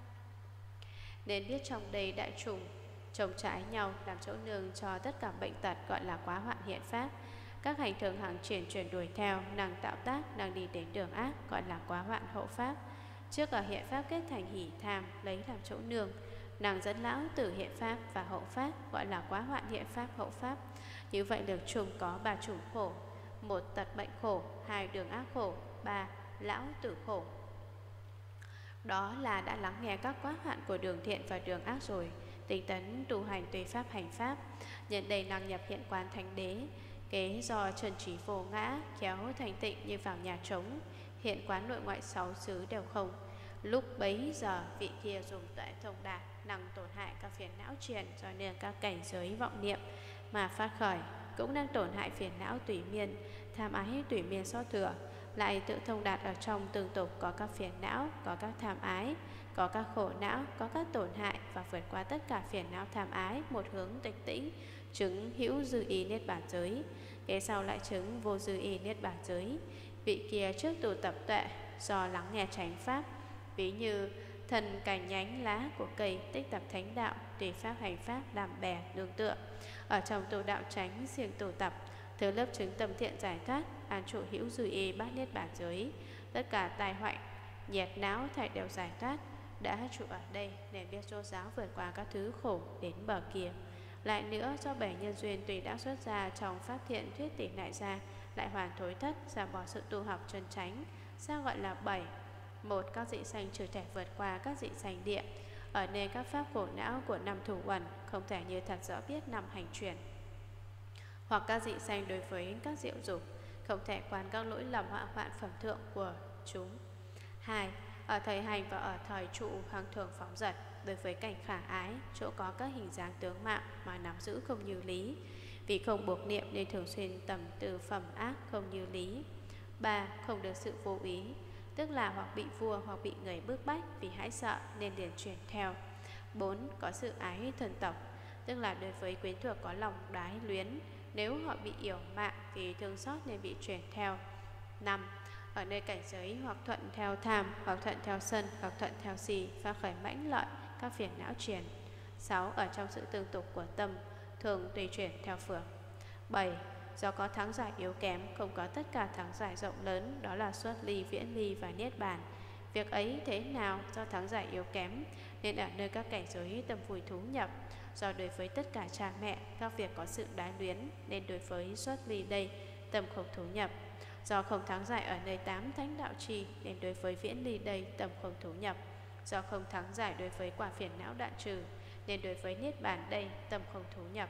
Nên biết trong đây đại chủng chồng trái nhau làm chỗ nương cho tất cả bệnh tật gọi là quá hoạn hiện pháp. Các hành thường hằng triển chuyển đuổi theo, năng tạo tác, năng đi đến đường ác gọi là quá hoạn hậu pháp. Trước ở hiện pháp kết thành hỷ tham lấy làm chỗ nương, năng dẫn lão từ hiện pháp và hậu pháp gọi là quá hoạn hiện pháp hậu pháp. Như vậy lược chung có ba chủng khổ: một tật bệnh khổ, hai đường ác khổ, ba lão tử khổ. Đó là đã lắng nghe các quá hoạn của đường thiện và đường ác rồi, tinh tấn tu hành tùy pháp hành pháp, nhận đây năng nhập hiện quán thánh đế, kế do trần trí vô ngã, khéo thành tịnh như vào nhà trống, hiện quán nội ngoại sáu xứ đều không. Lúc bấy giờ vị kia dùng tuệ thông đạt, năng tổn hại các phiền não triền do nên các cảnh giới vọng niệm mà phát khởi, cũng đang tổn hại phiền não tùy miên, tham ái tùy miên so thừa, lại tự thông đạt ở trong tương tục có các phiền não, có các tham ái, có các khổ não, có các tổn hại và vượt qua tất cả phiền não tham ái, một hướng tịch tĩnh, chứng hữu dư y niết bàn giới, kế sau lại chứng vô dư y niết bàn giới. Vị kia trước tu tập tuệ do lắng nghe chánh pháp, ví như thần cành nhánh lá của cây tích tập thánh đạo, tùy pháp hành pháp làm bè nương tựa, ở trong tu đạo chánh siêng tu tập, thứ lớp chứng tâm thiện giải thoát, an trụ hữu dư y bát niết bàn giới, tất cả tai hoại nhiệt não thảy đều giải thoát, đã trụ ở đây nên biết rốt ráo vượt qua các thứ khổ đến bờ kia. Lại nữa do bảy nhân duyên tùy đã xuất ra trong pháp thiện thuyết tỷ lại ra, lại hoàn thối thất ra bỏ sự tu học chân chánh. Sao gọi là bảy? Một, các dị sanh trừ thể vượt qua các dị sanh địa, ở nơi các pháp khổ não của năm thủ uẩn không thể như thật rõ biết năm hành chuyển, hoặc các dị sanh đối với các diệu dục không thể quan các lỗi lầm họa hoạn phẩm thượng của chúng. Hai, ở thời hành và ở thời trụ hằng thường phóng dật đối với cảnh khả ái, chỗ có các hình dáng tướng mạo mà nắm giữ không như lý, vì không buộc niệm nên thường xuyên tầm từ phẩm ác không như lý. Ba, không được sự vô ý, tức là hoặc bị vua hoặc bị người bức bách vì hãi sợ nên liền chuyển theo. Bốn, có sự ái thần tộc, tức là đối với quyến thuộc có lòng đái luyến, nếu họ bị yểu mạng vì thương xót nên bị chuyển theo. Năm, ở nơi cảnh giới hoặc thuận theo tham, hoặc thuận theo sân, hoặc thuận theo si, phát khởi mãnh lợi các phiền não triền. Sáu, ở trong sự tương tục của tâm, thường tùy chuyển theo phường. Bảy, do có thắng giải yếu kém, không có tất cả thắng giải rộng lớn, đó là xuất ly, viễn ly và niết bàn. Việc ấy thế nào? Do thắng giải yếu kém nên ở nơi các cảnh giới tâm vui thú nhập. Do đối với tất cả cha mẹ các việc có sự đái luyến nên đối với xuất ly đây tâm không thú nhập. Do không thắng giải ở nơi tám thánh đạo trì nên đối với viễn ly đây tâm không thú nhập. Do không thắng giải đối với quả phiền não đoạn trừ nên đối với niết bàn đây tâm không thú nhập.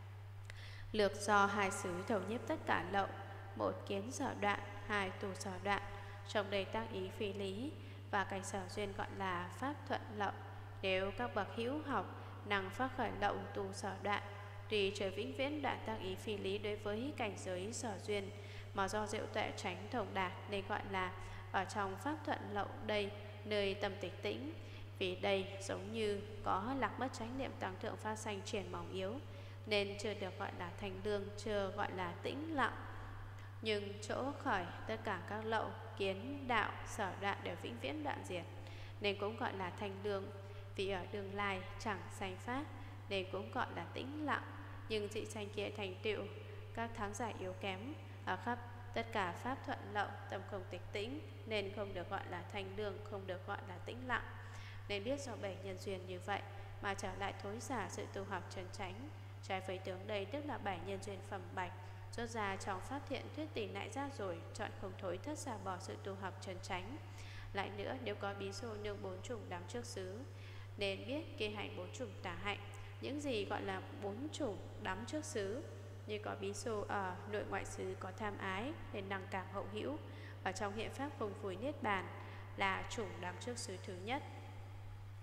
Lược do hai xứ thầu nhiếp tất cả lậu, một kiến sở đoạn, hai tu sở đoạn, trong đây tác ý phi lý, và cảnh sở duyên gọi là pháp thuận lậu. Nếu các bậc hữu học năng phát khởi lậu tu sở đoạn, tùy trời vĩnh viễn đoạn tác ý phi lý đối với cảnh giới sở duyên, mà do diệu tuệ tránh thông đạt nên gọi là ở trong pháp thuận lậu đây nơi tâm tịch tĩnh. Vì đây giống như có lạc mất chánh niệm tăng thượng phát sanh triển mỏng yếu nên chưa được gọi là thành lương, chưa gọi là tĩnh lặng. Nhưng chỗ khởi tất cả các lậu, kiến, đạo, sở đoạn đều vĩnh viễn đoạn diệt nên cũng gọi là thành lương. Vì ở đường lai chẳng sanh pháp nên cũng gọi là tĩnh lặng. Nhưng dị sanh kia thành tựu các thắng giải yếu kém ở khắp tất cả pháp thuận lậu, tâm không tịch tĩnh nên không được gọi là thành lương, không được gọi là tĩnh lặng. Nên biết do bảy nhân duyên như vậy mà trở lại thối xả sự tu học chân chánh. Trái với tướng đây tức là bảy nhân duyên phẩm bạch rốt ra trong pháp thiện thuyết tỷ nại ra rồi, chọn không thối thất xả bỏ sự tu học chân chánh. Lại nữa, nếu có bí số nương bốn chủng đắm trước xứ nên biết kê hành bốn chủng tà hạnh. Những gì gọi là bốn chủng đắm trước xứ, như có bí số ở nội ngoại xứ có tham ái nên năng cảm hậu hữu, ở trong hiện pháp không phối niết bàn là chủng đắm trước xứ thứ nhất.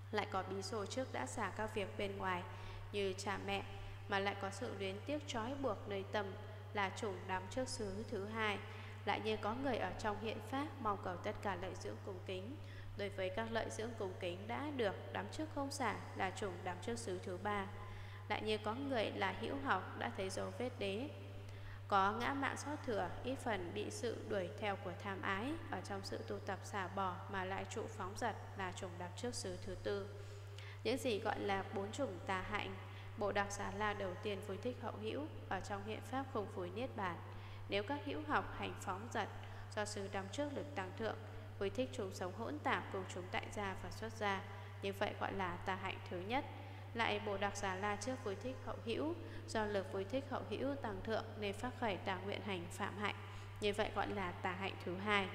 Lại có bí xô trước đã xả các việc bên ngoài như cha mẹ, mà lại có sự luyến tiếc trói buộc nơi tâm, là chủng đắm trước xứ thứ hai. Lại như có người ở trong hiện pháp mong cầu tất cả lợi dưỡng cung kính, đối với các lợi dưỡng cung kính đã được đắm trước không xả, là chủng đắm trước xứ thứ ba. Lại như có người là hữu học đã thấy dấu vết đế, có ngã mạng xót thừa, ít phần bị sự đuổi theo của tham ái, ở trong sự tu tập xả bỏ mà lại trụ phóng dật, là chủng đắm trước xứ thứ tư. Những gì gọi là bốn chủng tà hạnh, Bộ Đặc Xá La đầu tiên vui thích hậu hữu, ở trong hiện pháp không phối niết bàn. Nếu các hữu học hành phóng dật, do sự đắm trước lực tăng thượng, vui thích chúng sống hỗn tạp cùng chúng tại gia và xuất gia, như vậy gọi là tà hạnh thứ nhất. Lại Bộ Đặc Xá La trước vui thích hậu hữu, do lực vui thích hậu hữu tăng thượng nên phát khởi tà nguyện hành phạm hạnh, như vậy gọi là tà hạnh thứ hai.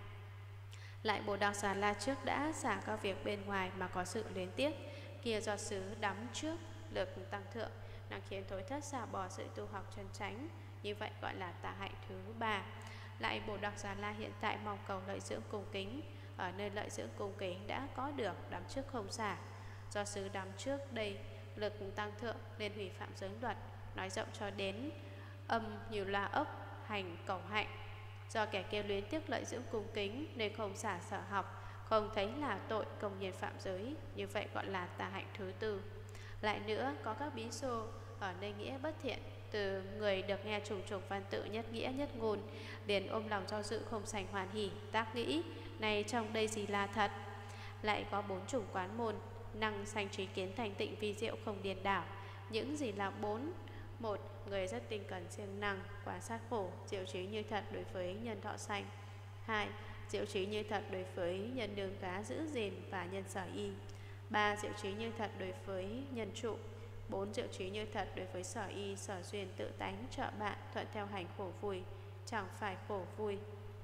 Lại Bộ Đặc Xá La trước đã xả các việc bên ngoài mà có sự luyến tiếc, kia do xứ đắm trước lực tăng thượng, năng khiến thối thất xả bỏ sự tu học chân chánh, như vậy gọi là tà hạnh thứ ba. Lại Bồ Đặc Xá La hiện tại mong cầu lợi dưỡng cung kính, ở nơi lợi dưỡng cung kính đã có được đắm trước không xả, do xứ đắm trước đây lực tăng thượng nên hủy phạm giới luật, nói rộng cho đến âm như la ốc hành cầu hạnh. Do kẻ kia luyến tiếc lợi dưỡng cung kính nên không xả sở học, không thấy là tội công nhiên phạm giới, như vậy gọi là tà hạnh thứ tư. Lại nữa có các bí xô ở nơi nghĩa bất thiện, từ người được nghe trùng trùng văn tự nhất nghĩa nhất ngôn, liền ôm lòng do dự không sành hoàn hỉ, tác nghĩ này trong đây gì là thật. Lại có bốn chủng quán môn, năng sanh trí kiến thành tịnh vi diệu không điên đảo. Những gì là bốn? Một, người rất tinh cần siêng năng quan sát khổ, diệu trí như thật đối với nhân thọ sanh. Hai, diệu trí như thật đối với nhân đường cá giữ gìn và nhân sở y. Ba, diệu trí như thật đối với nhân trụ. Bốn, diệu trí như thật đối với sở y, sở duyên tự tánh trợ bạn, thuận theo hành khổ vui, chẳng phải khổ vui.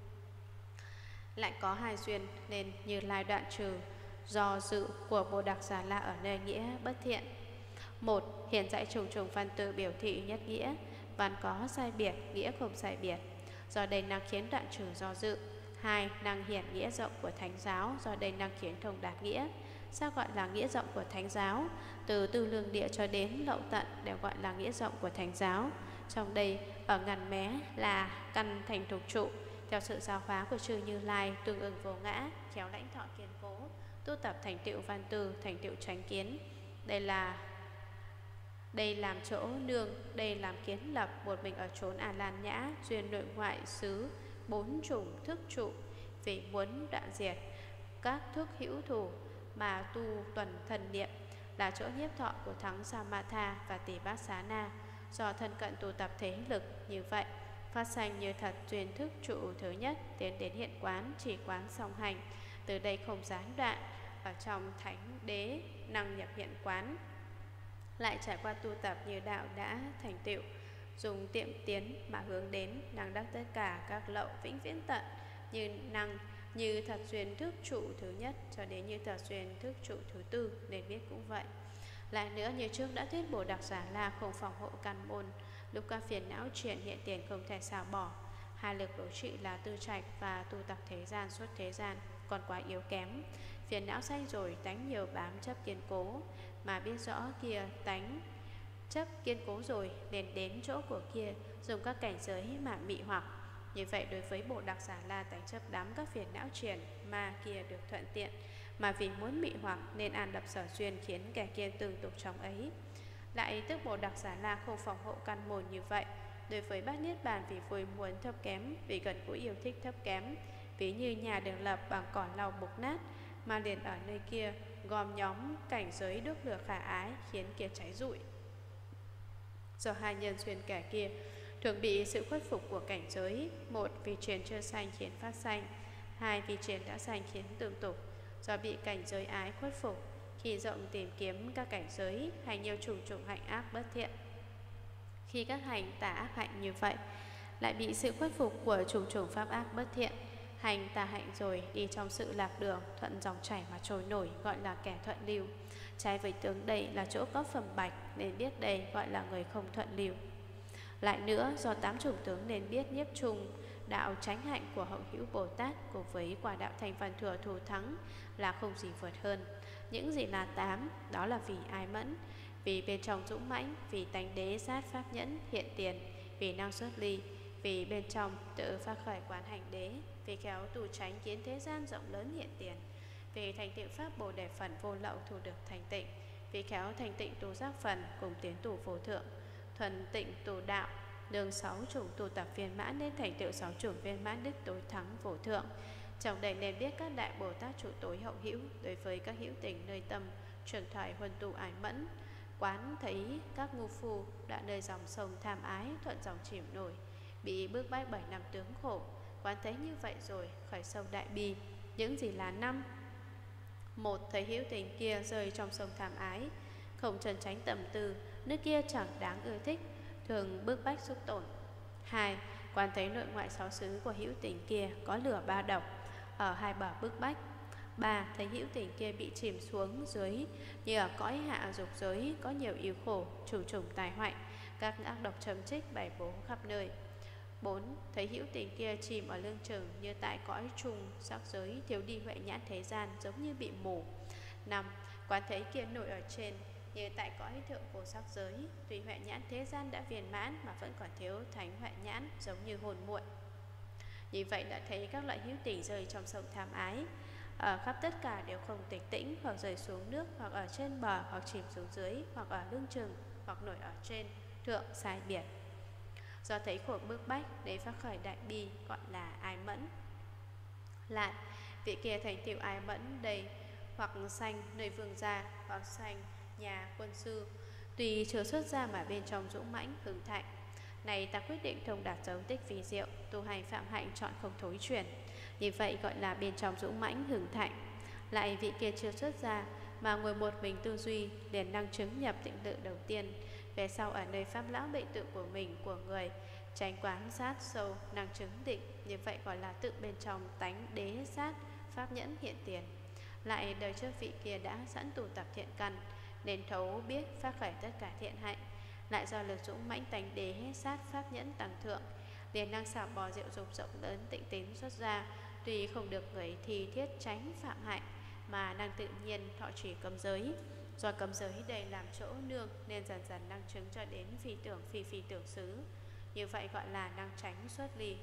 Lại có hai duyên nên Như Lai đoạn trừ do dự của Bồ Đặc Xá La ở nơi nghĩa bất thiện. Một, hiển dạy trùng trùng văn tự biểu thị nhất nghĩa, văn có sai biệt, nghĩa không sai biệt, do đây năng khiến đoạn trừ do dự. Hai, năng hiển nghĩa rộng của thánh giáo, do đây năng khiến thông đạt nghĩa. Sao gọi là nghĩa rộng của thánh giáo? Từ Tư Lương Địa cho đến Lậu Tận đều gọi là nghĩa rộng của thánh giáo. Trong đây ở ngàn mé là căn thành thục trụ, theo sự giáo hóa của chư Như Lai, tương ứng vô ngã, khéo lãnh thọ kiên cố, tu tập thành tựu văn tư, thành tựu chánh kiến. Đây là đây làm chỗ nương, đây làm kiến lập, một mình ở chốn A Lan Nhã, duyên nội ngoại xứ, bốn chủng thức trụ, vì muốn đoạn diệt các thức hữu thù mà tu tuần thần niệm, là chỗ nhiếp thọ của thắng Samatha và Tỷ Bát Xá Na. Do thân cận tu tập thế lực như vậy, phát sanh như thật duyên thức trụ thứ nhất, tiến đến hiện quán, chỉ quán song hành, từ đây không gián đoạn, ở trong thánh đế năng nhập hiện quán. Lại trải qua tu tập như đạo đã thành tựu, dùng tiệm tiến mà hướng đến năng đắc tất cả các lậu vĩnh viễn tận, như năng như thật duyên thức trụ thứ nhất cho đến như thật duyên thức trụ thứ tư, nên biết cũng vậy. Lại nữa, như trước đã thuyết Bồ Đặc Xá La không phòng hộ căn môn, lúc các phiền não triển hiện tiền không thể xả bỏ. Hai lực đối trị là tư trạch và tu tập thế gian xuất thế gian còn quá yếu kém. Phiền não sanh rồi, tánh nhiều bám chấp kiên cố, mà biết rõ kia tánh chấp kiên cố rồi, nên đến chỗ của kia dùng các cảnh giới mà mị hoặc. Như vậy đối với Bộ Đặc Xá La, tánh chấp đắm các phiền não triển mà kia được thuận tiện, mà vì muốn mị hoặc nên an lập sở duyên khiến kẻ kia tương tục trong ấy. Lại tức Bồ Đặc Xá La không phòng hộ căn môn như vậy. Đối với bát niết bàn, vì vui muốn thấp kém, vì gần gũi yêu thích thấp kém, ví như nhà được lập bằng cỏ lau mục nát, mà liền ở nơi kia gom nhóm cảnh giới đốt lửa khả ái, khiến kia cháy rụi. Do hai nhân duyên kẻ kia thường bị sự khuất phục của cảnh giới. Một, vì truyền chưa sanh khiến phát sanh. Hai, vì truyền đã sanh khiến tương tục. Do bị cảnh giới ái khuất phục, khi rộng tìm kiếm các cảnh giới, hành nhiều trùng trùng hạnh ác bất thiện. Khi các hành tà ác hạnh như vậy, lại bị sự khuất phục của trùng trùng pháp ác bất thiện, hành tà hạnh rồi đi trong sự lạc đường, thuận dòng chảy mà trôi nổi, gọi là kẻ thuận lưu. Trái với tướng đây là chỗ có phẩm bạch, nên biết đây gọi là người không thuận lưu. Lại nữa, do tám chủng tướng nên biết nhiếp chung đạo chánh hạnh của hậu hữu Bồ Tát cùng với quả đạo thành văn thừa thù thắng là không gì vượt hơn. Những gì là tám? Đó là vì ái mẫn, vì bên trong dũng mãnh, vì tánh đế sát pháp nhẫn hiện tiền, vì năng xuất ly, vì bên trong tự phát khởi quán hành đế, vì khéo tù tránh kiến thế gian rộng lớn hiện tiền, vì thành tựu pháp bồ đề phần vô lậu thu được thành tịnh, vì khéo thành tịnh tu giác phần cùng tiến tù vô thượng, thuần tịnh tu đạo, đường sáu chủng tu tập viên mãn nên thành tựu sáu chủng viên mãn đức tối thắng vô thượng. Trong đây nên biết các đại Bồ Tát trụ tối hậu hữu đối với các hữu tình nơi tâm trường thời huân tu ái mẫn, quán thấy các ngu phu đã nơi dòng sông tham ái thuận dòng chìm nổi, bị bước bách bảy năm tướng khổ, quán thấy như vậy rồi khởi sâu đại bi. Những gì là năm? Một, thấy hữu tình kia rơi trong sông tham ái, không trần tránh tầm tư, nước kia chẳng đáng ưa thích, thường bước bách xúc tổn. Hai, quán thấy nội ngoại sáu xứ của hữu tình kia có lửa ba độc ở hai bờ bức bách. Ba, thấy hữu tình kia bị chìm xuống dưới như ở cõi hạ dục giới, có nhiều yêu khổ, trùng trùng tai hoại, các ác độc chấm trích bày bố khắp nơi. Bốn, thấy hữu tình kia chìm ở lương chừng như tại cõi trùng sắc giới, thiếu đi huệ nhãn thế gian, giống như bị mù. Năm, quán thấy kia nổi ở trên như tại cõi thượng vô sắc giới, tuy huệ nhãn thế gian đã viên mãn mà vẫn còn thiếu thánh huệ nhãn, giống như hồn muội. Như vậy đã thấy các loại hữu tình rơi trong sông tham ái, ở khắp tất cả đều không tịch tĩnh, hoặc rơi xuống nước, hoặc ở trên bờ, hoặc chìm xuống dưới, hoặc ở lưng chừng, hoặc nổi ở trên thượng sai biệt. Do thấy khổ bức bách để phát khởi đại bi, gọi là ái mẫn. Lại, vị kia thành tựu ái mẫn đây, hoặc sanh nơi vương gia, hoặc sanh nhà quân sư, tùy chưa xuất ra mà bên trong dũng mãnh hưng thạnh. Này ta quyết định thông đạt dấu tích vì diệu, tu hành phạm hạnh chọn không thối chuyển. Như vậy gọi là bên trong dũng mãnh hưng thạnh. Lại vị kia chưa xuất ra mà ngồi một mình tư duy, liền năng chứng nhập tịnh tự đầu tiên. Về sau ở nơi pháp lão bệnh tự của mình, của người, tránh quán sát sâu năng chứng định. Như vậy gọi là tự bên trong tánh đế sát pháp nhẫn hiện tiền. Lại đời trước vị kia đã sẵn tụ tập thiện căn, nên thấu biết phát khởi tất cả thiện hạnh. Lại do lực dũng mãnh tánh đế sát pháp nhẫn tăng thượng, liền năng xảo bò diệu dục rộng lớn tịnh tín xuất ra, tuy không được người thi thiết tránh phạm hạnh, mà năng tự nhiên thọ trì cấm giới. Do cấm giới đầy làm chỗ nương, nên dần dần năng chứng cho đến phi tưởng phi phi tưởng xứ. Như vậy gọi là năng tránh xuất ly.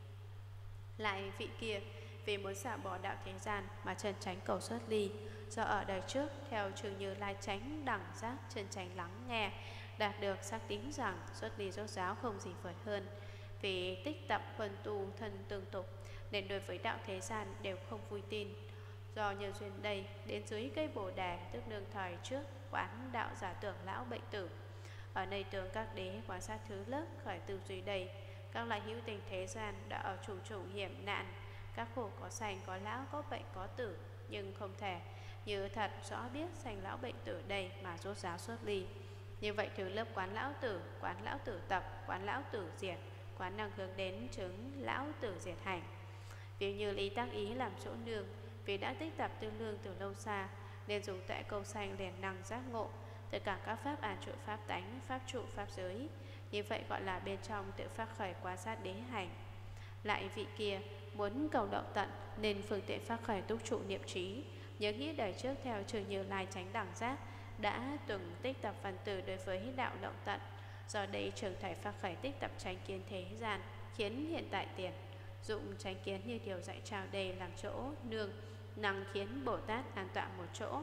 Lại vị kia vì muốn xả bỏ đạo thế gian mà chân tránh cầu xuất ly, do ở đời trước theo trường Như Lai tránh đẳng giác chân tránh lắng nghe, đạt được xác tín rằng xuất ly rốt ráo không gì vượt hơn. Vì tích tập huân tu thân tương tục, nên đối với đạo thế gian đều không vui tin. Do nhân duyên đây, đến dưới cây bồ đề, tức nương thời trước quán đạo giả tưởng lão bệnh tử. Ở nơi tướng các đế quan sát thứ lớp khởi tư duy đầy, các loại hữu tình thế gian đã ở trùng trùng hiểm nạn, các khổ có sanh, có lão, có bệnh, có tử, nhưng không thể như thật rõ biết sanh lão bệnh tử đây mà rốt ráo xuất ly. Như vậy thứ lớp quán lão tử, quán lão tử tập, quán lão tử diệt, quán năng hướng đến chứng lão tử diệt hành. Vì như lý tác ý làm chỗ nương, vì đã tích tập tư lương từ lâu xa, nên dùng tuệ câu sanh liền năng giác ngộ tất cả các pháp an trụ pháp tánh, pháp trụ pháp giới. Như vậy gọi là bên trong tự phát khởi quan sát đế hành. Lại vị kia muốn cầu đậu tận, nên phương tiện phát khởi túc trụ niệm trí, nhớ nghĩ đời trước theo trường Như Lai tránh đẳng giác đã từng tích tập văn từ đối với đạo đậu tận. Do đây trường thầy phát khởi tích tập tránh kiến thế gian, khiến hiện tại tiền dụng tránh kiến như điều dạy trao đây làm chỗ nương, năng khiến Bồ Tát an tọa một chỗ,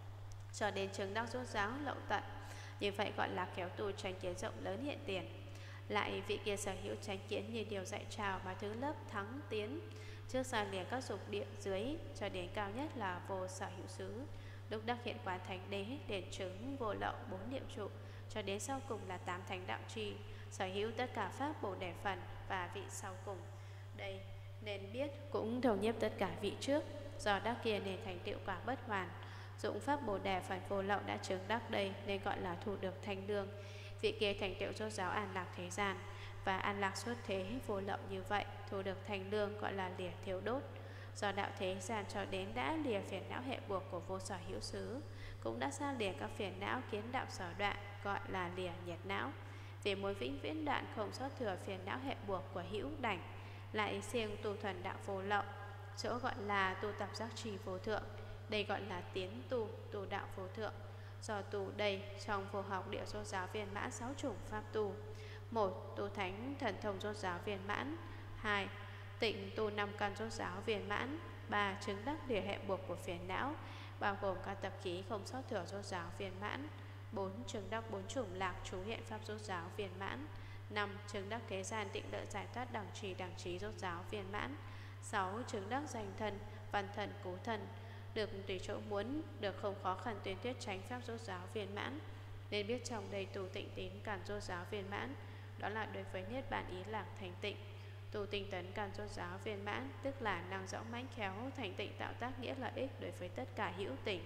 cho đến trường đắc rốt ráo lậu tận. Như vậy gọi là kéo tu tránh kiến rộng lớn hiện tiền. Lại vị kia sở hữu tránh kiến như điều dạy trào mà thứ lớp thắng tiến, trước xa liền các dục địa dưới, cho đến cao nhất là vô sở hữu xứ. Lúc đắc hiện quán thánh đế, đền chứng vô lậu bốn niệm trụ, cho đến sau cùng là tám thánh đạo trì, sở hữu tất cả pháp bồ đề phần và vị sau cùng. Đây nên biết cũng thầu nhiếp tất cả vị trước, do đắc kia nên thành tựu quả bất hoàn. Dụng pháp bồ đề phần vô lậu đã chứng đắc đây nên gọi là thu được thanh lương. Vị kia thành tựu rốt ráo an lạc thế gian và an lạc xuất thế vô lậu như vậy, thu được thanh lương gọi là lìa thiếu đốt. Do đạo thế gian cho đến đã lìa phiền não hệ buộc của vô sở hữu xứ, cũng đã xa lìa các phiền não kiến đạo sở đoạn, gọi là lìa nhiệt não. Vì muốn vĩnh viễn đoạn không sót thừa phiền não hệ buộc của hữu đảnh, lại siêng tu thuần đạo vô lậu, chỗ gọi là tu tập giác trì vô thượng. Đây gọi là tiến tu, tu đạo vô thượng. Do tu đây trong vô học địa rốt giáo viên mãn sáu chủng pháp tu. Một, tu thánh thần thông rốt giáo viên mãn. Hai, tịnh tu năm căn rốt giáo viên mãn. Ba, chứng đắc địa hệ buộc của phiền não, bao gồm các tập khí không sót thừa rốt giáo viên mãn. Bốn, chứng đắc bốn chủng lạc chú hiện pháp rốt giáo viên mãn. Năm, chứng đắc thế gian tịnh lợi giải thoát đẳng trì đẳng trí rốt giáo viên mãn. Sáu, chứng đắc danh thân, văn thần, cú thần, được tùy chỗ muốn, được không khó khăn tuyên thuyết tránh pháp rốt giáo viên mãn. Nên biết trong đây tu tịnh tín càn rốt giáo viên mãn, đó là đối với niết bàn ý lạc thành tịnh. Tu tinh tấn càn rốt giáo viên mãn, tức là năng rõ mãnh khéo thành tịnh tạo tác nghĩa lợi ích đối với tất cả hữu tình.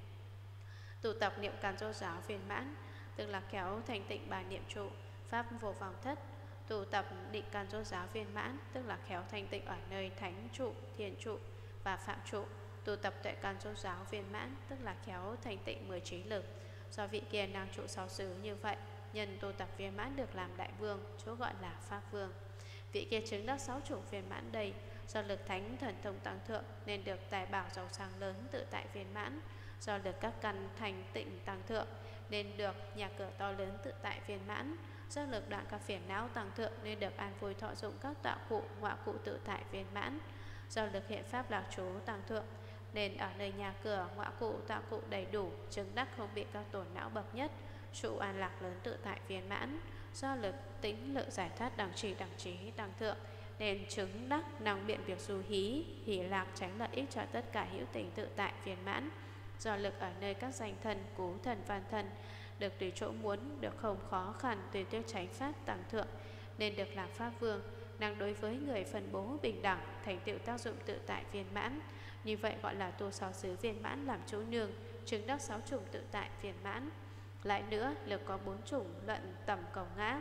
Tu tập niệm càn rốt giáo viên mãn, tức là khéo thành tịnh bài niệm trụ pháp vô vọng thất. Tu tập định càn rốt giáo viên mãn, tức là khéo thành tịnh ở nơi thánh trụ, thiền trụ và phạm trụ. Tu tập tuệ càn rốt giáo viên mãn, tức là khéo thành tịnh mười trí lực. Do vị kia năng trụ sáu xứ như vậy, nhân tu tập viên mãn được làm đại vương, chỗ gọi là pháp vương. Vị kia chứng đắc sáu chủng viên mãn đây, do lực thánh thần thông tăng thượng nên được tài bảo giàu sang lớn tự tại viên mãn. Do lực các căn thành tịnh tăng thượng nên được nhà cửa to lớn tự tại viên mãn. Do lực đoạn các phiền não tăng thượng nên được an vui thọ dụng các tạo cụ ngọa cụ tự tại viên mãn. Do lực hiện pháp lạc trú tăng thượng nên ở nơi nhà cửa ngọa cụ tạo cụ đầy đủ, chứng đắc không bị các tổn não bậc nhất, trụ an lạc lớn tự tại viên mãn. Do lực tính lợi giải thoát đẳng trì đẳng trí đẳng thượng nên chứng đắc năng biện việc du hí, hỷ lạc tránh lợi ích cho tất cả hữu tình tự tại viên mãn. Do lực ở nơi các danh thân, cú thần, văn thần, được tùy chỗ muốn, được không khó khăn tùy tiêu tránh pháp tăng thượng nên được làm pháp vương, năng đối với người phân bố bình đẳng, thành tựu tác dụng tự tại viên mãn. Như vậy gọi là tu sáu xứ viên mãn làm chỗ nương, chứng đắc sáu chủng tự tại viên mãn. Lại nữa, lực có bốn chủng luận tầm cầu ngã.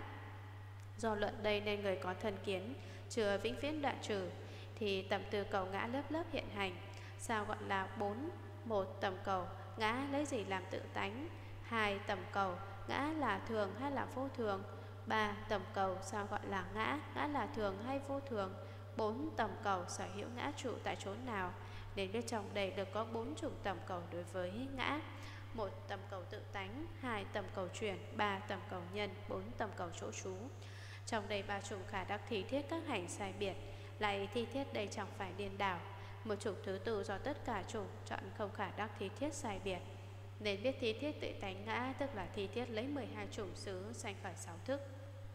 Do luận đây nên người có thân kiến chưa vĩnh viễn đoạn trừ, thì tầm từ cầu ngã lớp lớp hiện hành. Sao gọi là bốn? Một, tầm cầu ngã lấy gì làm tự tánh. Hai, tầm cầu ngã là thường hay là vô thường. Ba, tầm cầu sao gọi là ngã, ngã là thường hay vô thường. Bốn, tầm cầu sở hữu ngã trụ tại chốn nào. Nên biết trong đây được có bốn chủng tầm cầu đối với ngã. Một, tầm cầu tự tánh. Hai, tầm cầu chuyển. Ba, tầm cầu nhân. Bốn, tầm cầu chỗ trú. Trong đây ba chủng khả đắc thi thiết các hành sai biệt, lại thi thiết đây chẳng phải điên đảo. Một chủng thứ tự do tất cả chủng chọn không khả đắc thi thiết sai biệt. Nên biết thi thiết tự tánh ngã, tức là thi thiết lấy mười hai chủng xứ sanh khởi sáu thức.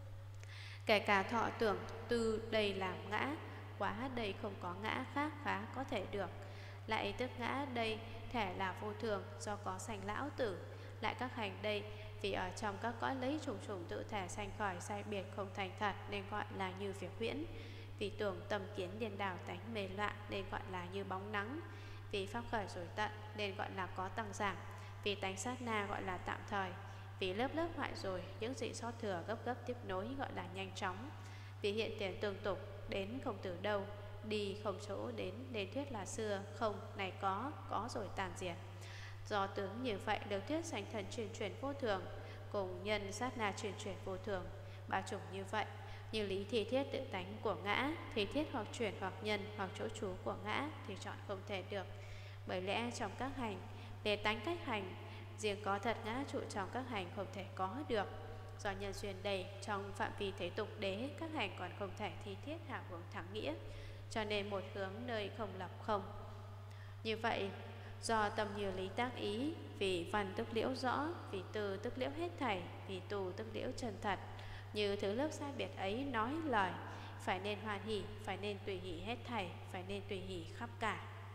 Kể cả thọ tưởng tư đây làm ngã, quá đây không có ngã khác khá có thể được. Lại tức ngã đây thể là vô thường, do có sanh lão tử. Lại các hành đây vì ở trong các cõi lấy trùng trùng tự thể sanh khỏi sai biệt không thành thật nên gọi là như việc huyễn. Vì tưởng tâm kiến điên đảo tánh mê loạn nên gọi là như bóng nắng. Vì pháp khởi rồi tận nên gọi là có tăng giảm. Vì tánh sát na gọi là tạm thời. Vì lớp lớp hoại rồi, những gì sót thừa gấp gấp tiếp nối gọi là nhanh chóng. Vì hiện tiền tương tục, đến không từ đâu, đi không chỗ đến, nên thuyết là xưa, không, này có, có rồi tàn diệt. Do tướng như vậy được thuyết sanh thần chuyển chuyển vô thường, cùng nhân sát na chuyển chuyển vô thường. Ba chủng như vậy, như lý thi thiết tự tánh của ngã, thì thiết hoặc chuyển hoặc nhân hoặc chỗ trú của ngã thì chọn không thể được. Bởi lẽ trong các hành, để tánh cách hành, riêng có thật ngã trụ trong các hành không thể có được. Do nhân duyên đầy trong phạm vi thế tục đế, các hành còn không thể thi thiết hảo hướng thắng nghĩa, cho nên một hướng nơi không lập không. Như vậy, do tâm như lý tác ý, vì văn tức liễu rõ, vì từ tức liễu hết thảy, vì tù tức liễu chân thật. Như thứ lớp sai biệt ấy nói lời, phải nên hoan hỷ, phải nên tùy hỷ hết thảy, phải nên tùy hỷ khắp cả.